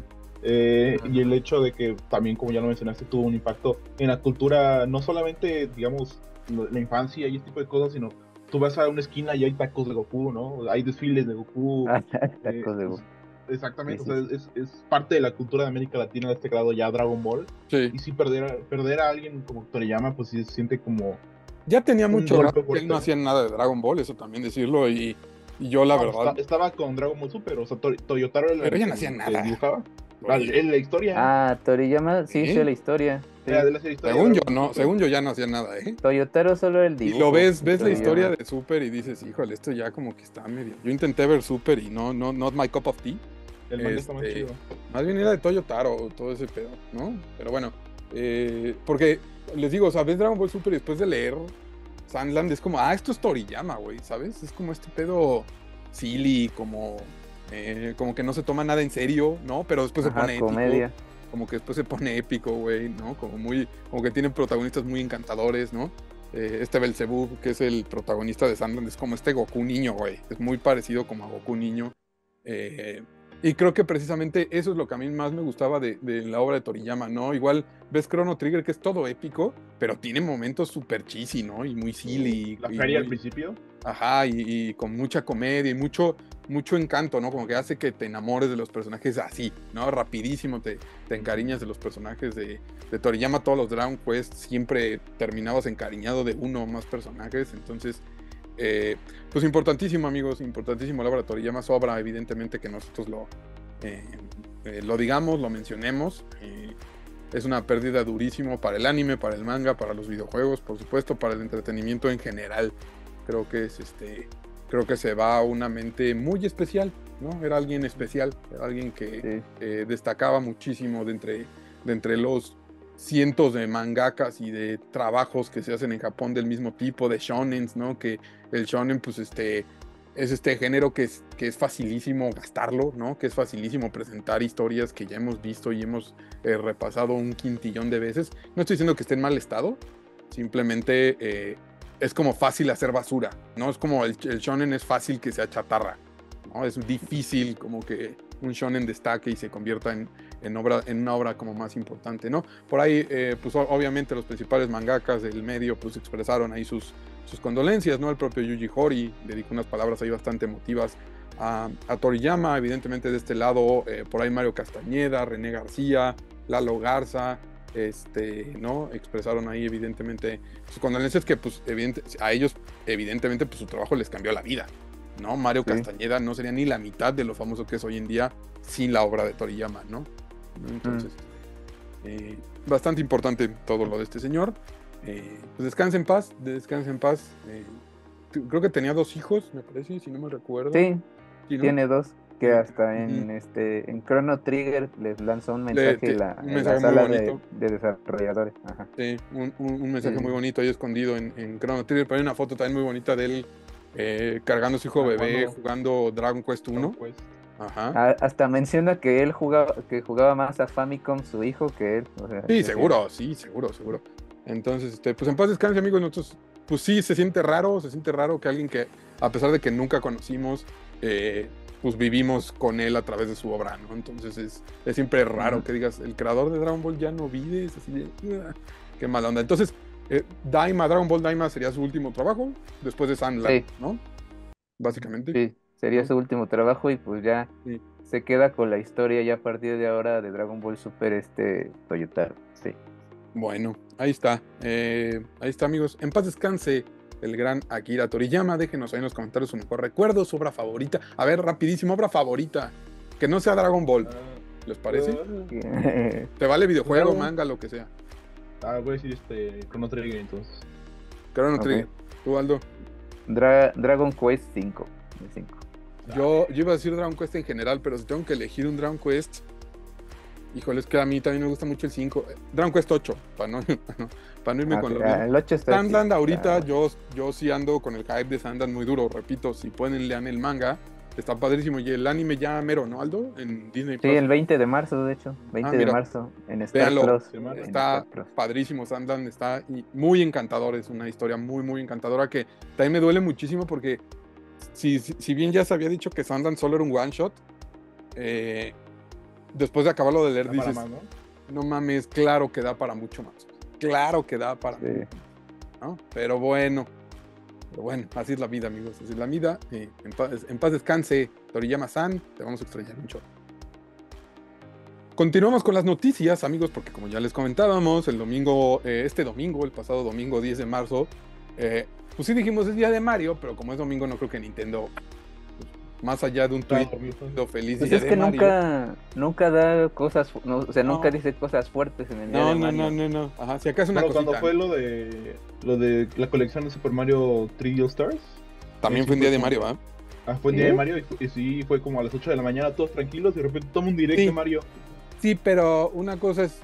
S4: Eh, y el hecho de que también, como ya lo mencionaste, tuvo un impacto en la cultura, no solamente, digamos, la infancia y ese tipo de cosas, sino tú vas a una esquina y hay tacos de Goku, ¿no? Hay desfiles de Goku.
S3: tacos
S4: eh,
S3: de Goku.
S4: Exactamente,
S3: sí,
S4: o sea,
S3: sí.
S4: Es, es parte de la cultura de América Latina de este grado ya Dragon Ball.
S2: Sí.
S4: Y si perder a, perder a alguien como Toriyama, pues sí se siente como...
S2: Ya tenía mucho rato que él no hacía nada de Dragon Ball, eso también decirlo, y, y yo la
S4: no,
S2: verdad...
S4: Está, estaba con Dragon Ball Super, o sea, Tor, Toyotaro...
S2: Pero ella no hacía nada.
S4: Dibujaba. En la historia.
S3: Ah, Toriyama sí hizo la historia. Sí.
S4: Era de la historia
S2: según yo, no, según yo ya no hacía nada, ¿eh?
S3: Toyotaro solo el dibujo.
S2: Y lo ves, ves la historia de Super y dices, híjole, esto ya como que está medio... Yo intenté ver Super y no, no, not my cup of tea.
S4: El manga está más
S2: Este,
S4: chido.
S2: Más bien era de Toyotaro, todo ese pedo, ¿no? Pero bueno, eh, porque les digo, o sea, ves Dragon Ball Super y después de leer Sandland es como, ah, esto es Toriyama, güey, ¿sabes? Es como este pedo silly, como, eh, como que no se toma nada en serio, ¿no? Pero después
S3: Ajá,
S2: se pone
S3: comedia.
S2: épico. Como que después se pone épico, güey, ¿no? Como muy, como que tienen protagonistas muy encantadores, ¿no? Eh, este Belzebub, que es el protagonista de Sandland, es como este Goku niño, güey. Es muy parecido como a Goku niño. Eh, y creo que precisamente eso es lo que a mí más me gustaba de, de la obra de Toriyama, ¿no? Igual ves Chrono Trigger, que es todo épico, pero tiene momentos súper cheesy, ¿no? Y muy silly.
S4: La
S2: y
S4: feria
S2: muy,
S4: al principio.
S2: Ajá, y, y con mucha comedia y mucho, mucho encanto, ¿no? Como que hace que te enamores de los personajes así, ¿no? Rapidísimo te, te encariñas de los personajes de, de Toriyama. Todos los Dragon Quest siempre terminabas encariñado de uno o más personajes, entonces... Eh, pues importantísimo, amigos, importantísimo la obra de Toriyama. Sobra, evidentemente, que nosotros lo, eh, eh, lo digamos, lo mencionemos. Eh, es una pérdida durísimo para el anime, para el manga, para los videojuegos, por supuesto, para el entretenimiento en general. Creo que es este, creo que se va a una mente muy especial, ¿no? Era alguien especial, era alguien que sí. eh, destacaba muchísimo de entre, de entre los cientos de mangakas y de trabajos que se hacen en Japón del mismo tipo, de shonens, ¿no? Que el shonen, pues, este, es este género que es, que es facilísimo gastarlo, ¿no? Que es facilísimo presentar historias que ya hemos visto y hemos eh, repasado un quintillón de veces. No estoy diciendo que esté en mal estado, simplemente eh, es como fácil hacer basura, ¿no? Es como el, el shonen es fácil que sea chatarra, ¿no? Es difícil como que un shonen destaque y se convierta en, en, obra, en una obra como más importante, ¿no? Por ahí, eh, pues obviamente los principales mangakas del medio pues expresaron ahí sus, sus condolencias, ¿no? El propio Yuji Horii dedicó unas palabras ahí bastante emotivas a, a Toriyama. Evidentemente de este lado, eh, por ahí Mario Castañeda, René García, Lalo Garza, este, ¿no? Expresaron ahí evidentemente sus condolencias, que pues evidente, a ellos evidentemente pues su trabajo les cambió la vida, ¿no? Mario sí. Castañeda no sería ni la mitad de lo famoso que es hoy en día sin la obra de Toriyama, ¿no? Entonces, mm. eh, bastante importante todo lo de este señor. Eh, pues descanse en paz, descanse en paz. Eh, creo que tenía dos hijos, me parece, si no me recuerdo.
S3: Sí,
S2: ¿Sí, no?
S3: Tiene dos, que hasta en mm. este en Chrono Trigger les lanzó un mensaje, Le, la, un mensaje en la sala de, de desarrolladores. Ajá.
S2: Sí, un, un, un mensaje sí. muy bonito ahí escondido en, en Chrono Trigger, pero hay una foto también muy bonita de él eh, cargando a su hijo ah, bebé, cuando... jugando Dragon Quest uno. Dragon Quest.
S3: Ajá. A, hasta menciona que él jugaba, que jugaba más a Famicom su hijo que él. O sea,
S2: sí, seguro, sí, seguro, seguro. Entonces, este, pues en paz descanse, amigos. Nosotros, pues sí, se siente raro, se siente raro que alguien que, a pesar de que nunca conocimos, eh, pues vivimos con él a través de su obra, ¿no? Entonces es, es siempre raro uh-huh. que digas, el creador de Dragon Ball ya no vive, es así de, uh, qué mala onda. Entonces, eh, Daima, Dragon Ball Daima sería su último trabajo, después de Sandland, sí. ¿no? Básicamente.
S3: Sí. Sería ¿no? su último trabajo y pues ya sí. se queda con la historia ya a partir de ahora de Dragon Ball Super este Toyotaro. Sí.
S2: Bueno, ahí está. Eh, ahí está, amigos. En paz descanse el gran Akira Toriyama. Déjenos ahí en los comentarios su mejor recuerdo, su obra favorita. A ver, rapidísimo, obra favorita. Que no sea Dragon Ball. ¿Les parece? Te vale videojuego, no. manga, lo que sea.
S4: Ah, voy a decir este Chrono Trigger entonces.
S2: Chrono okay. Trigger. ¿Tú, Aldo?
S3: Dra- Dragon Quest cinco. cinco.
S2: Yo, yo iba a decir Dragon Quest en general, pero si tengo que elegir un Dragon Quest, híjole, es que a mí también me gusta mucho el cinco. Dragon Quest ocho, para no, para no, para no irme ah, con lo
S3: ah, el ocho está
S2: Sandland ahorita, ah. yo, yo sí ando con el hype de Sandland muy duro. Repito, si pueden lean el manga, está padrísimo. Y el anime ya mero, ¿no, Aldo? En Disney Plus.
S3: Sí, el veinte de marzo, de hecho. veinte
S2: Ah,
S3: de marzo en Star
S2: véanlo,
S3: Plus.
S2: está
S3: en Star Plus.
S2: padrísimo. Sandland está muy encantador. Es una historia muy, muy encantadora que también me duele muchísimo porque si, si, si bien ya se había dicho que Sandland solo era un one shot, eh, después de acabarlo de leer
S4: Da
S2: dices,
S4: para más, ¿no?
S2: no mames, claro que da para mucho más. Claro que da para
S3: Sí.
S2: mucho más, ¿no? Pero bueno, pero bueno, así es la vida, amigos, así es la vida. Eh, en, paz, en paz descanse, Toriyama-san, te vamos a extrañar mucho. Continuamos con las noticias, amigos, porque como ya les comentábamos, el domingo, eh, este domingo, el pasado domingo diez de marzo, eh, pues sí dijimos es día de Mario, pero como es domingo no creo que Nintendo, pues, más allá de un tweet feliz
S3: pues
S2: día
S3: es
S2: de
S3: que
S2: Mario.
S3: Nunca, nunca da cosas, no, o sea,
S2: No.
S3: nunca dice cosas fuertes en el día
S2: No,
S3: de
S2: no,
S3: Mario.
S2: no, no, no, ajá, si acaso una
S4: Bueno,
S2: cosita.
S4: cuando fue lo de lo de la colección de Super Mario tres D All Stars.
S2: También
S4: sí
S2: fue un día de
S4: como-
S2: Mario, ¿ah?
S4: Ah, fue un
S3: ¿Sí?
S4: día de Mario y, fue- y sí, fue como a las ocho de la mañana, todos tranquilos, y de repente toma un directo
S2: Sí.
S4: de Mario.
S2: Sí, pero una cosa es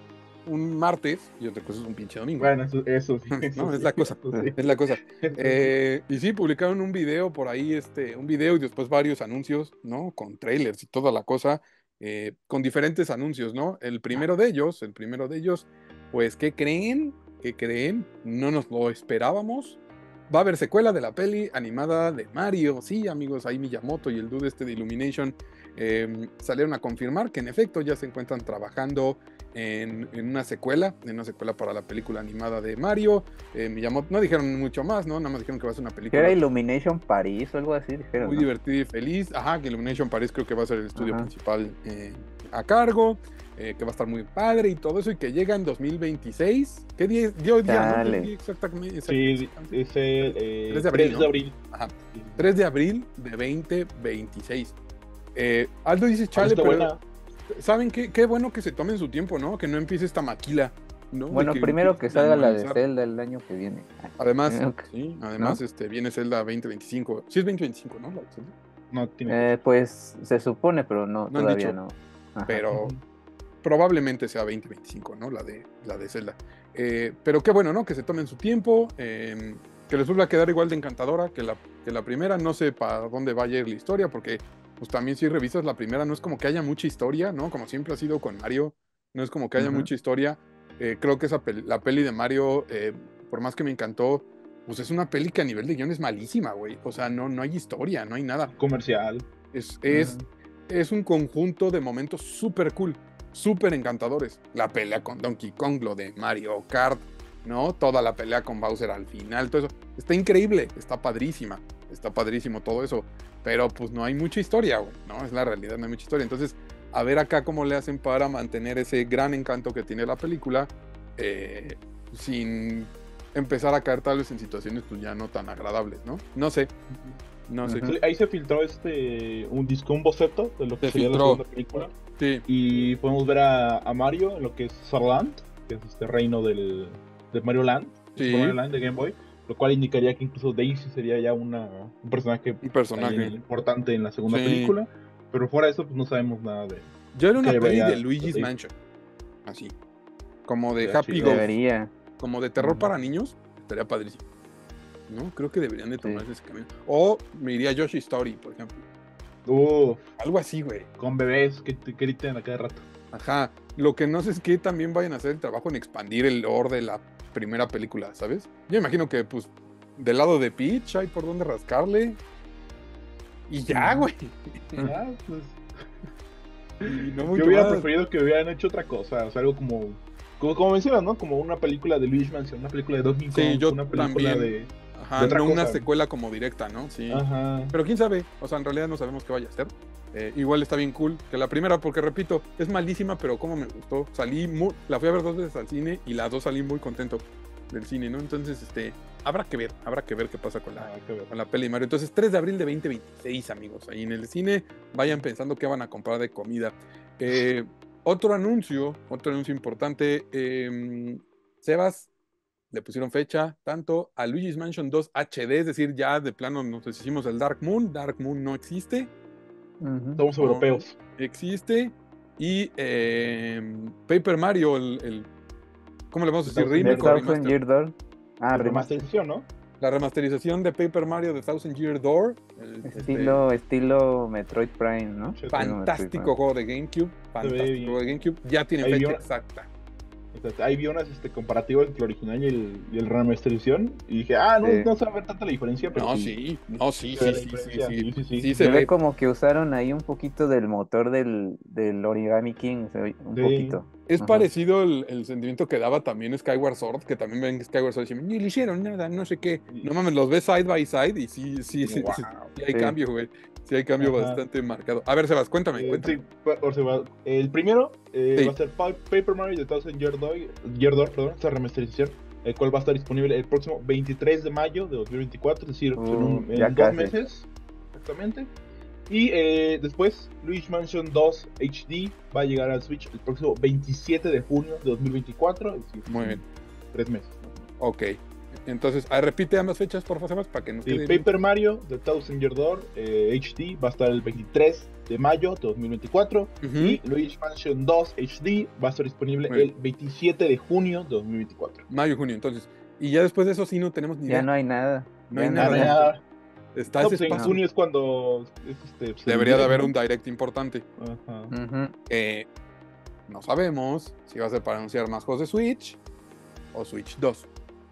S2: un martes y otra cosa es un pinche domingo.
S4: Bueno, eso, eso sí. Eso
S2: No, es
S4: sí,
S2: la cosa,
S4: eso sí.
S2: es la cosa.
S4: Eso sí.
S2: Eh, y sí, publicaron un video por ahí, este, un video y después varios anuncios, ¿no? Con trailers y toda la cosa, eh, con diferentes anuncios, ¿no? El primero de ellos, el primero de ellos, pues, ¿qué creen? ¿Qué creen? No nos lo esperábamos. Va a haber secuela de la peli animada de Mario. Sí, amigos, ahí Miyamoto y el dude este de Illumination eh, salieron a confirmar que en efecto ya se encuentran trabajando en, en una secuela, en una secuela para la película animada de Mario. Eh, Miyamoto, no dijeron mucho más, ¿no? Nada más dijeron que va a ser una
S3: Que
S2: película
S3: era Illumination París o algo así, dijeron.
S2: muy
S3: ¿no?
S2: divertida y feliz. Ajá, que Illumination Paris creo que va a ser el estudio
S3: Ajá.
S2: principal eh, a cargo. Eh, que va a estar muy padre y todo eso, y que llega en dos mil veintiséis. ¿Qué día? Dio día, ¿no?
S3: Dale.
S2: ¿Qué día exactamente?
S4: Sí, es el eh,
S2: tres de abril,
S4: tres
S2: ¿no?
S4: de abril.
S2: Ajá. tres de abril de veinte veintiséis. Eh, Aldo dice, chale,
S4: Está
S2: pero
S4: buena.
S2: ¿saben qué? Qué bueno que se tomen su tiempo, ¿no? Que no empiece esta maquila, ¿no?
S3: Bueno,
S2: De
S3: primero que
S2: empiecen a
S3: salga la de
S2: anualizar.
S3: Zelda el año que viene.
S2: Además,
S3: Primero que-
S2: sí, además
S3: ¿no?
S2: este, viene Zelda veinte veinticinco. Sí es veinte veinticinco, ¿no? La de Zelda.
S4: No tiene.
S3: Eh, pues se supone, pero no,
S2: No han
S3: todavía
S2: dicho.
S3: no. Ajá.
S2: Pero probablemente sea veinte veinticinco, ¿no? La de, la de Zelda. Eh, pero qué bueno, ¿no? Que se tomen su tiempo, eh, que les vuelva a quedar igual de encantadora que la, que la primera. No sé para dónde vaya a ir la historia, porque pues también si revisas la primera, no es como que haya mucha historia, ¿no? Como siempre ha sido con Mario, no es como que haya
S3: Ujú.
S2: mucha historia. Eh, creo que esa peli- la peli de Mario, eh, por más que me encantó, pues es una peli que a nivel de guión es malísima, güey. O sea, no, no hay historia, no hay nada.
S4: Comercial.
S2: Es, es,
S3: Ujú.
S2: es un conjunto de momentos súper cool, súper encantadores. La pelea con Donkey Kong, lo de Mario Kart, ¿no? Toda la pelea con Bowser al final, todo eso. Está increíble, está padrísima, está padrísimo todo eso. Pero pues no hay mucha historia, güey, ¿no? Es la realidad, no hay mucha historia. Entonces, a ver acá cómo le hacen para mantener ese gran encanto que tiene la película, eh, sin empezar a caer tal vez en situaciones pues ya no tan agradables, ¿no? No sé, no sé.
S3: Ujú.
S4: Ahí se filtró este un disco, un boceto de lo que
S2: Se
S4: sería
S2: filtró.
S4: la segunda película.
S2: Sí,
S4: Y podemos ver a, a Mario en lo que es Starland, que es este reino del, de Mario Land,
S2: Sí.
S4: Super Mario Land de Game Boy, lo cual indicaría que incluso Daisy sería ya una, un personaje,
S2: un personaje.
S4: ahí importante en la segunda
S2: Sí.
S4: película, pero fuera de eso pues no sabemos nada de...
S2: Yo era una
S4: que
S2: peli
S4: vaya-
S2: de Luigi's
S4: sí.
S2: Mansion, así, como de
S4: Estaría
S2: Happy
S4: chido.
S2: Ghost,
S3: Debería.
S2: como de terror
S3: Ujú.
S2: para niños, estaría padrísimo. ¿No? Creo que deberían de
S3: Sí.
S2: tomarse ese camino. O me iría Yoshi Story, por ejemplo.
S4: Uf,
S2: Algo así, güey.
S4: con bebés que te griten a cada rato.
S2: Ajá. Lo que no sé es que también vayan a hacer el trabajo en expandir el lore de la primera película, ¿sabes? Yo imagino que, pues, del lado de Peach hay por dónde rascarle. Y ya, güey.
S4: Ah, pues,
S2: Y no
S4: yo
S2: mucho
S4: hubiera
S2: más.
S4: preferido que hubieran hecho otra cosa, o sea, algo como... Como, como mencionas, ¿no? Como una película de Luigi Mansion, una película de Donkey Kong,
S2: Sí, yo
S4: una película
S2: también.
S4: de...
S2: Ajá,
S4: de otra
S2: no una
S4: cosa.
S2: secuela como directa, ¿no? Sí.
S4: Ajá.
S2: Pero quién sabe, o sea, en realidad no sabemos qué vaya a ser. Eh, igual está bien cool que la primera, porque repito, es malísima, pero como me gustó. Salí muy, la fui a ver dos veces al cine y las dos salí muy contento del cine, ¿no? Entonces, este, habrá que ver, habrá que ver qué pasa con la,
S4: Ah, qué ver.
S2: con la peli de Mario. Entonces, tres de abril de veinte veintiséis, amigos, ahí en el cine, vayan pensando qué van a comprar de comida. Eh, otro anuncio, otro anuncio importante, eh, Sebas, le pusieron fecha tanto a Luigi's Mansion dos H D, es decir, ya de plano nos deshicimos del Dark Moon, Dark Moon no existe,
S3: Ujú.
S4: Somos
S2: No.
S4: europeos.
S2: existe, y eh, Paper Mario, el, el- ¿cómo le vamos a decir?
S4: Thousand
S2: Remake o
S3: The Thousand
S2: remaster.
S3: Year Door. Ah,
S4: De
S3: remaster.
S4: remasterización, ¿no?
S2: La remasterización de Paper Mario The Thousand Year Door.
S3: El, estilo, este, estilo Metroid Prime, ¿no?
S2: Fantástico juego de GameCube. Fantástico juego de GameCube. Ya tiene Ahí fecha exacta.
S4: Ahí vi unas este, comparativas entre el original y el, y el remasterización y dije, ah, no, sí. no se va a ver tanta la diferencia. Pero
S2: no,
S4: sí,
S2: sí, no, sí, sí, sí, sí, sí, sí, sí, sí,
S3: sí, se, se ve. ve como que usaron ahí un poquito del motor del, del Origami King, un sí. poquito.
S2: Es Ajá. parecido el, el sentimiento que daba también Skyward Sword, que también ven Skyward Sword y dicen, ni le hicieron nada, no sé qué. No mames, los ves side by side y sí, sí, sí, wow. sí, sí hay sí. cambio, güey. Sí hay cambio Ajá. bastante marcado. A ver, Sebas, cuéntame, eh, cuéntame.
S4: Sí, o sea, el primero eh, sí. va a ser Paper Mario The Thousand Year Door, Year Door, perdón, esa remasterización, el cual va a estar disponible el próximo veintitrés de mayo de dos mil veinticuatro, es decir, uh, en, un, en dos meses, exactamente. Y eh, después, Luigi Mansion dos H D va a llegar al Switch el próximo veintisiete de junio de dos mil veinticuatro, es decir,
S2: muy bien.
S4: Tres meses.
S2: Ok. Entonces, a, repite ambas fechas, por favor, para que nos
S4: sí,
S2: quede
S4: Paper
S2: bien.
S4: Mario The Thousand Year Door eh, H D va a estar el veintitrés de mayo de dos mil veinticuatro uh-huh. y Luigi Mansion dos H D va a estar disponible el veintisiete de junio de dos mil veinticuatro.
S2: Mayo y junio, entonces. Y ya después de eso sí no tenemos ni idea.
S3: Ya no hay nada.
S2: No hay
S3: ya
S2: nada.
S4: nada.
S2: Está
S4: no,
S2: ese
S4: pues en junio es cuando... Es este, pues
S2: debería de haber un direct importante.
S4: Ajá.
S2: Uh-huh. Eh, no sabemos si va a ser para anunciar más juegos de Switch o Switch dos.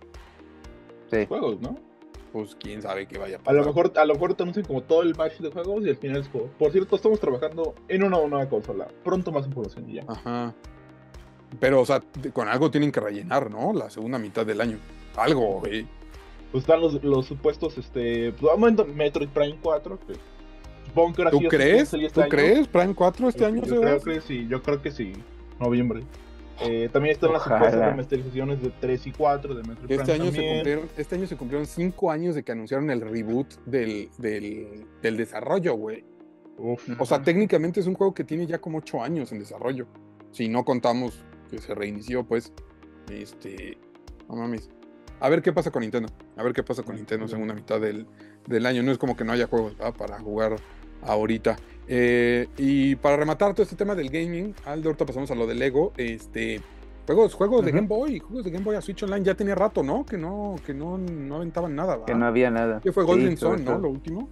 S3: Sí.
S4: Juegos, ¿no?
S2: Pues quién sabe qué vaya a pasar.
S4: A lo mejor, a lo mejor te anuncian como todo el batch de juegos y al final es como, por cierto, estamos trabajando en una nueva consola. Pronto más información y ya.
S2: Ajá. Pero, o sea, con algo tienen que rellenar, ¿no? La segunda mitad del año. Algo, güey.
S4: Pues están los, los supuestos, este... Pues, momento, Metroid Prime cuatro, que supongo que ahora
S2: ¿Tú
S4: sí
S2: crees?
S4: Este
S2: ¿Tú
S4: año.
S2: crees? ¿Prime cuatro este
S4: yo,
S2: año?
S4: Yo creo que sí, yo creo que sí. Noviembre. Eh, también están Ojalá. las supuestas remasterizaciones de tres y cuatro de Metroid
S2: este
S4: Prime
S2: año
S4: también.
S2: se cumplieron Este año se cumplieron cinco años de que anunciaron el reboot del, del, del desarrollo, güey. O sea, técnicamente es un juego que tiene ya como ocho años en desarrollo. Si no contamos que se reinició, pues, este... No mames. A ver qué pasa con Nintendo. A ver qué pasa con Nintendo en segunda mitad del, del año. No es como que no haya juegos, ¿verdad?, para jugar ahorita. Eh, y para rematar todo este tema del gaming, Aldo, ahorita pasamos a lo de Lego. Este, juegos, juegos uh-huh. de Game Boy, juegos de Game Boy a Switch Online. Ya tenía rato, ¿no? Que no, que no, no aventaban nada, ¿verdad?
S3: Que no había nada.
S2: Que fue Golden sí, Sun, ¿no? Lo último.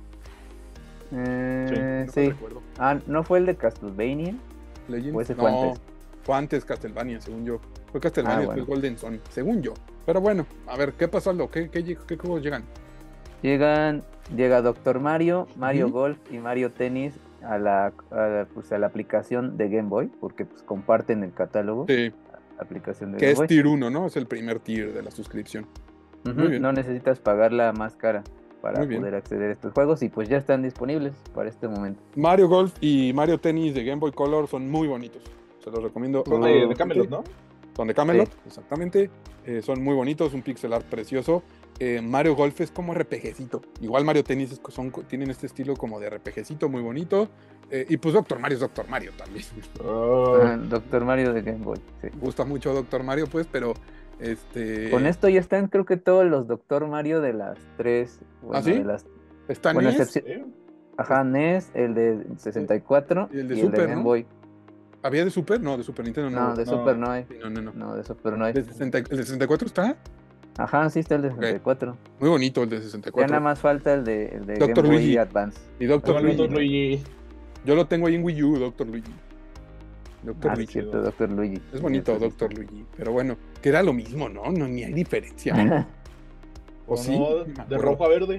S3: Eh, sí. No sí. Ah, ¿no fue el de Castlevania?
S2: Legends.
S3: ¿O ese fue
S2: no,
S3: antes?
S2: Fue antes Castlevania, según yo. Fue Castlevania,
S3: ah,
S2: bueno.
S3: bueno.
S2: Golden Sun, según yo. Pero bueno, a ver, ¿qué pasó, Aldo? ¿Qué, qué, qué juegos llegan?
S3: Llegan, llega Doctor Mario, Mario ¿Mm? Golf y Mario Tennis a la, a la, pues, a la aplicación de Game Boy, porque pues comparten el catálogo.
S2: Sí.
S3: La aplicación de
S2: que
S3: Game
S2: es
S3: Boy.
S2: tier uno, ¿no? Es el primer tier de la suscripción.
S3: Uh-huh. Muy bien. No necesitas pagarla más cara para poder acceder a estos juegos y pues ya están disponibles para este momento.
S2: Mario Golf y Mario Tennis de Game Boy Color son muy bonitos. Se los recomiendo.
S4: Son de, de Camelot, ¿no?
S2: Son de Camelot, sí. Exactamente. Eh, son muy bonitos, un pixel art precioso. Eh, Mario Golf es como RPGcito. Igual Mario Tennis es, son, tienen este estilo como de RPGcito muy bonito. Eh, y pues Doctor Mario es Doctor Mario también.
S3: Oh. Ah, Doctor Mario de Game Boy, sí.
S2: Me gusta mucho Doctor Mario, pues, pero este...
S3: Con esto ya están, creo que todos los Doctor Mario de las tres. Bueno,
S2: ¿Ah, sí?
S3: De las...
S2: ¿Está
S3: bueno,
S2: N E S?
S3: Excepción... Ajá, N E S, el de sesenta y cuatro
S2: y el de,
S3: y
S2: Super,
S3: el de Game
S2: ¿no?
S3: Boy.
S2: ¿Había de Super? No, de Super Nintendo no.
S3: No, de no. Super no hay.
S2: No, no, no.
S3: No, de Super no hay.
S2: ¿De sesenta, ¿El de sesenta y cuatro está?
S3: Ajá, sí está el de sesenta y cuatro.
S2: Okay. Muy bonito el de sesenta y cuatro.
S3: Ya nada más falta el de, el de
S2: Doctor
S3: Game Boy
S2: Luigi.
S3: Advance.
S2: Y Doctor
S4: ah,
S2: Luigi.
S4: Luigi.
S2: Yo lo tengo ahí en Wii U, Doctor Luigi. Doctor
S3: ah,
S2: Luigi.
S3: cierto, Doctor Luigi.
S2: Es bonito, Doctor Luigi. Pero bueno, que era lo mismo, ¿no? No, ni hay diferencia. ¿O sí?
S4: No, de rojo a verde.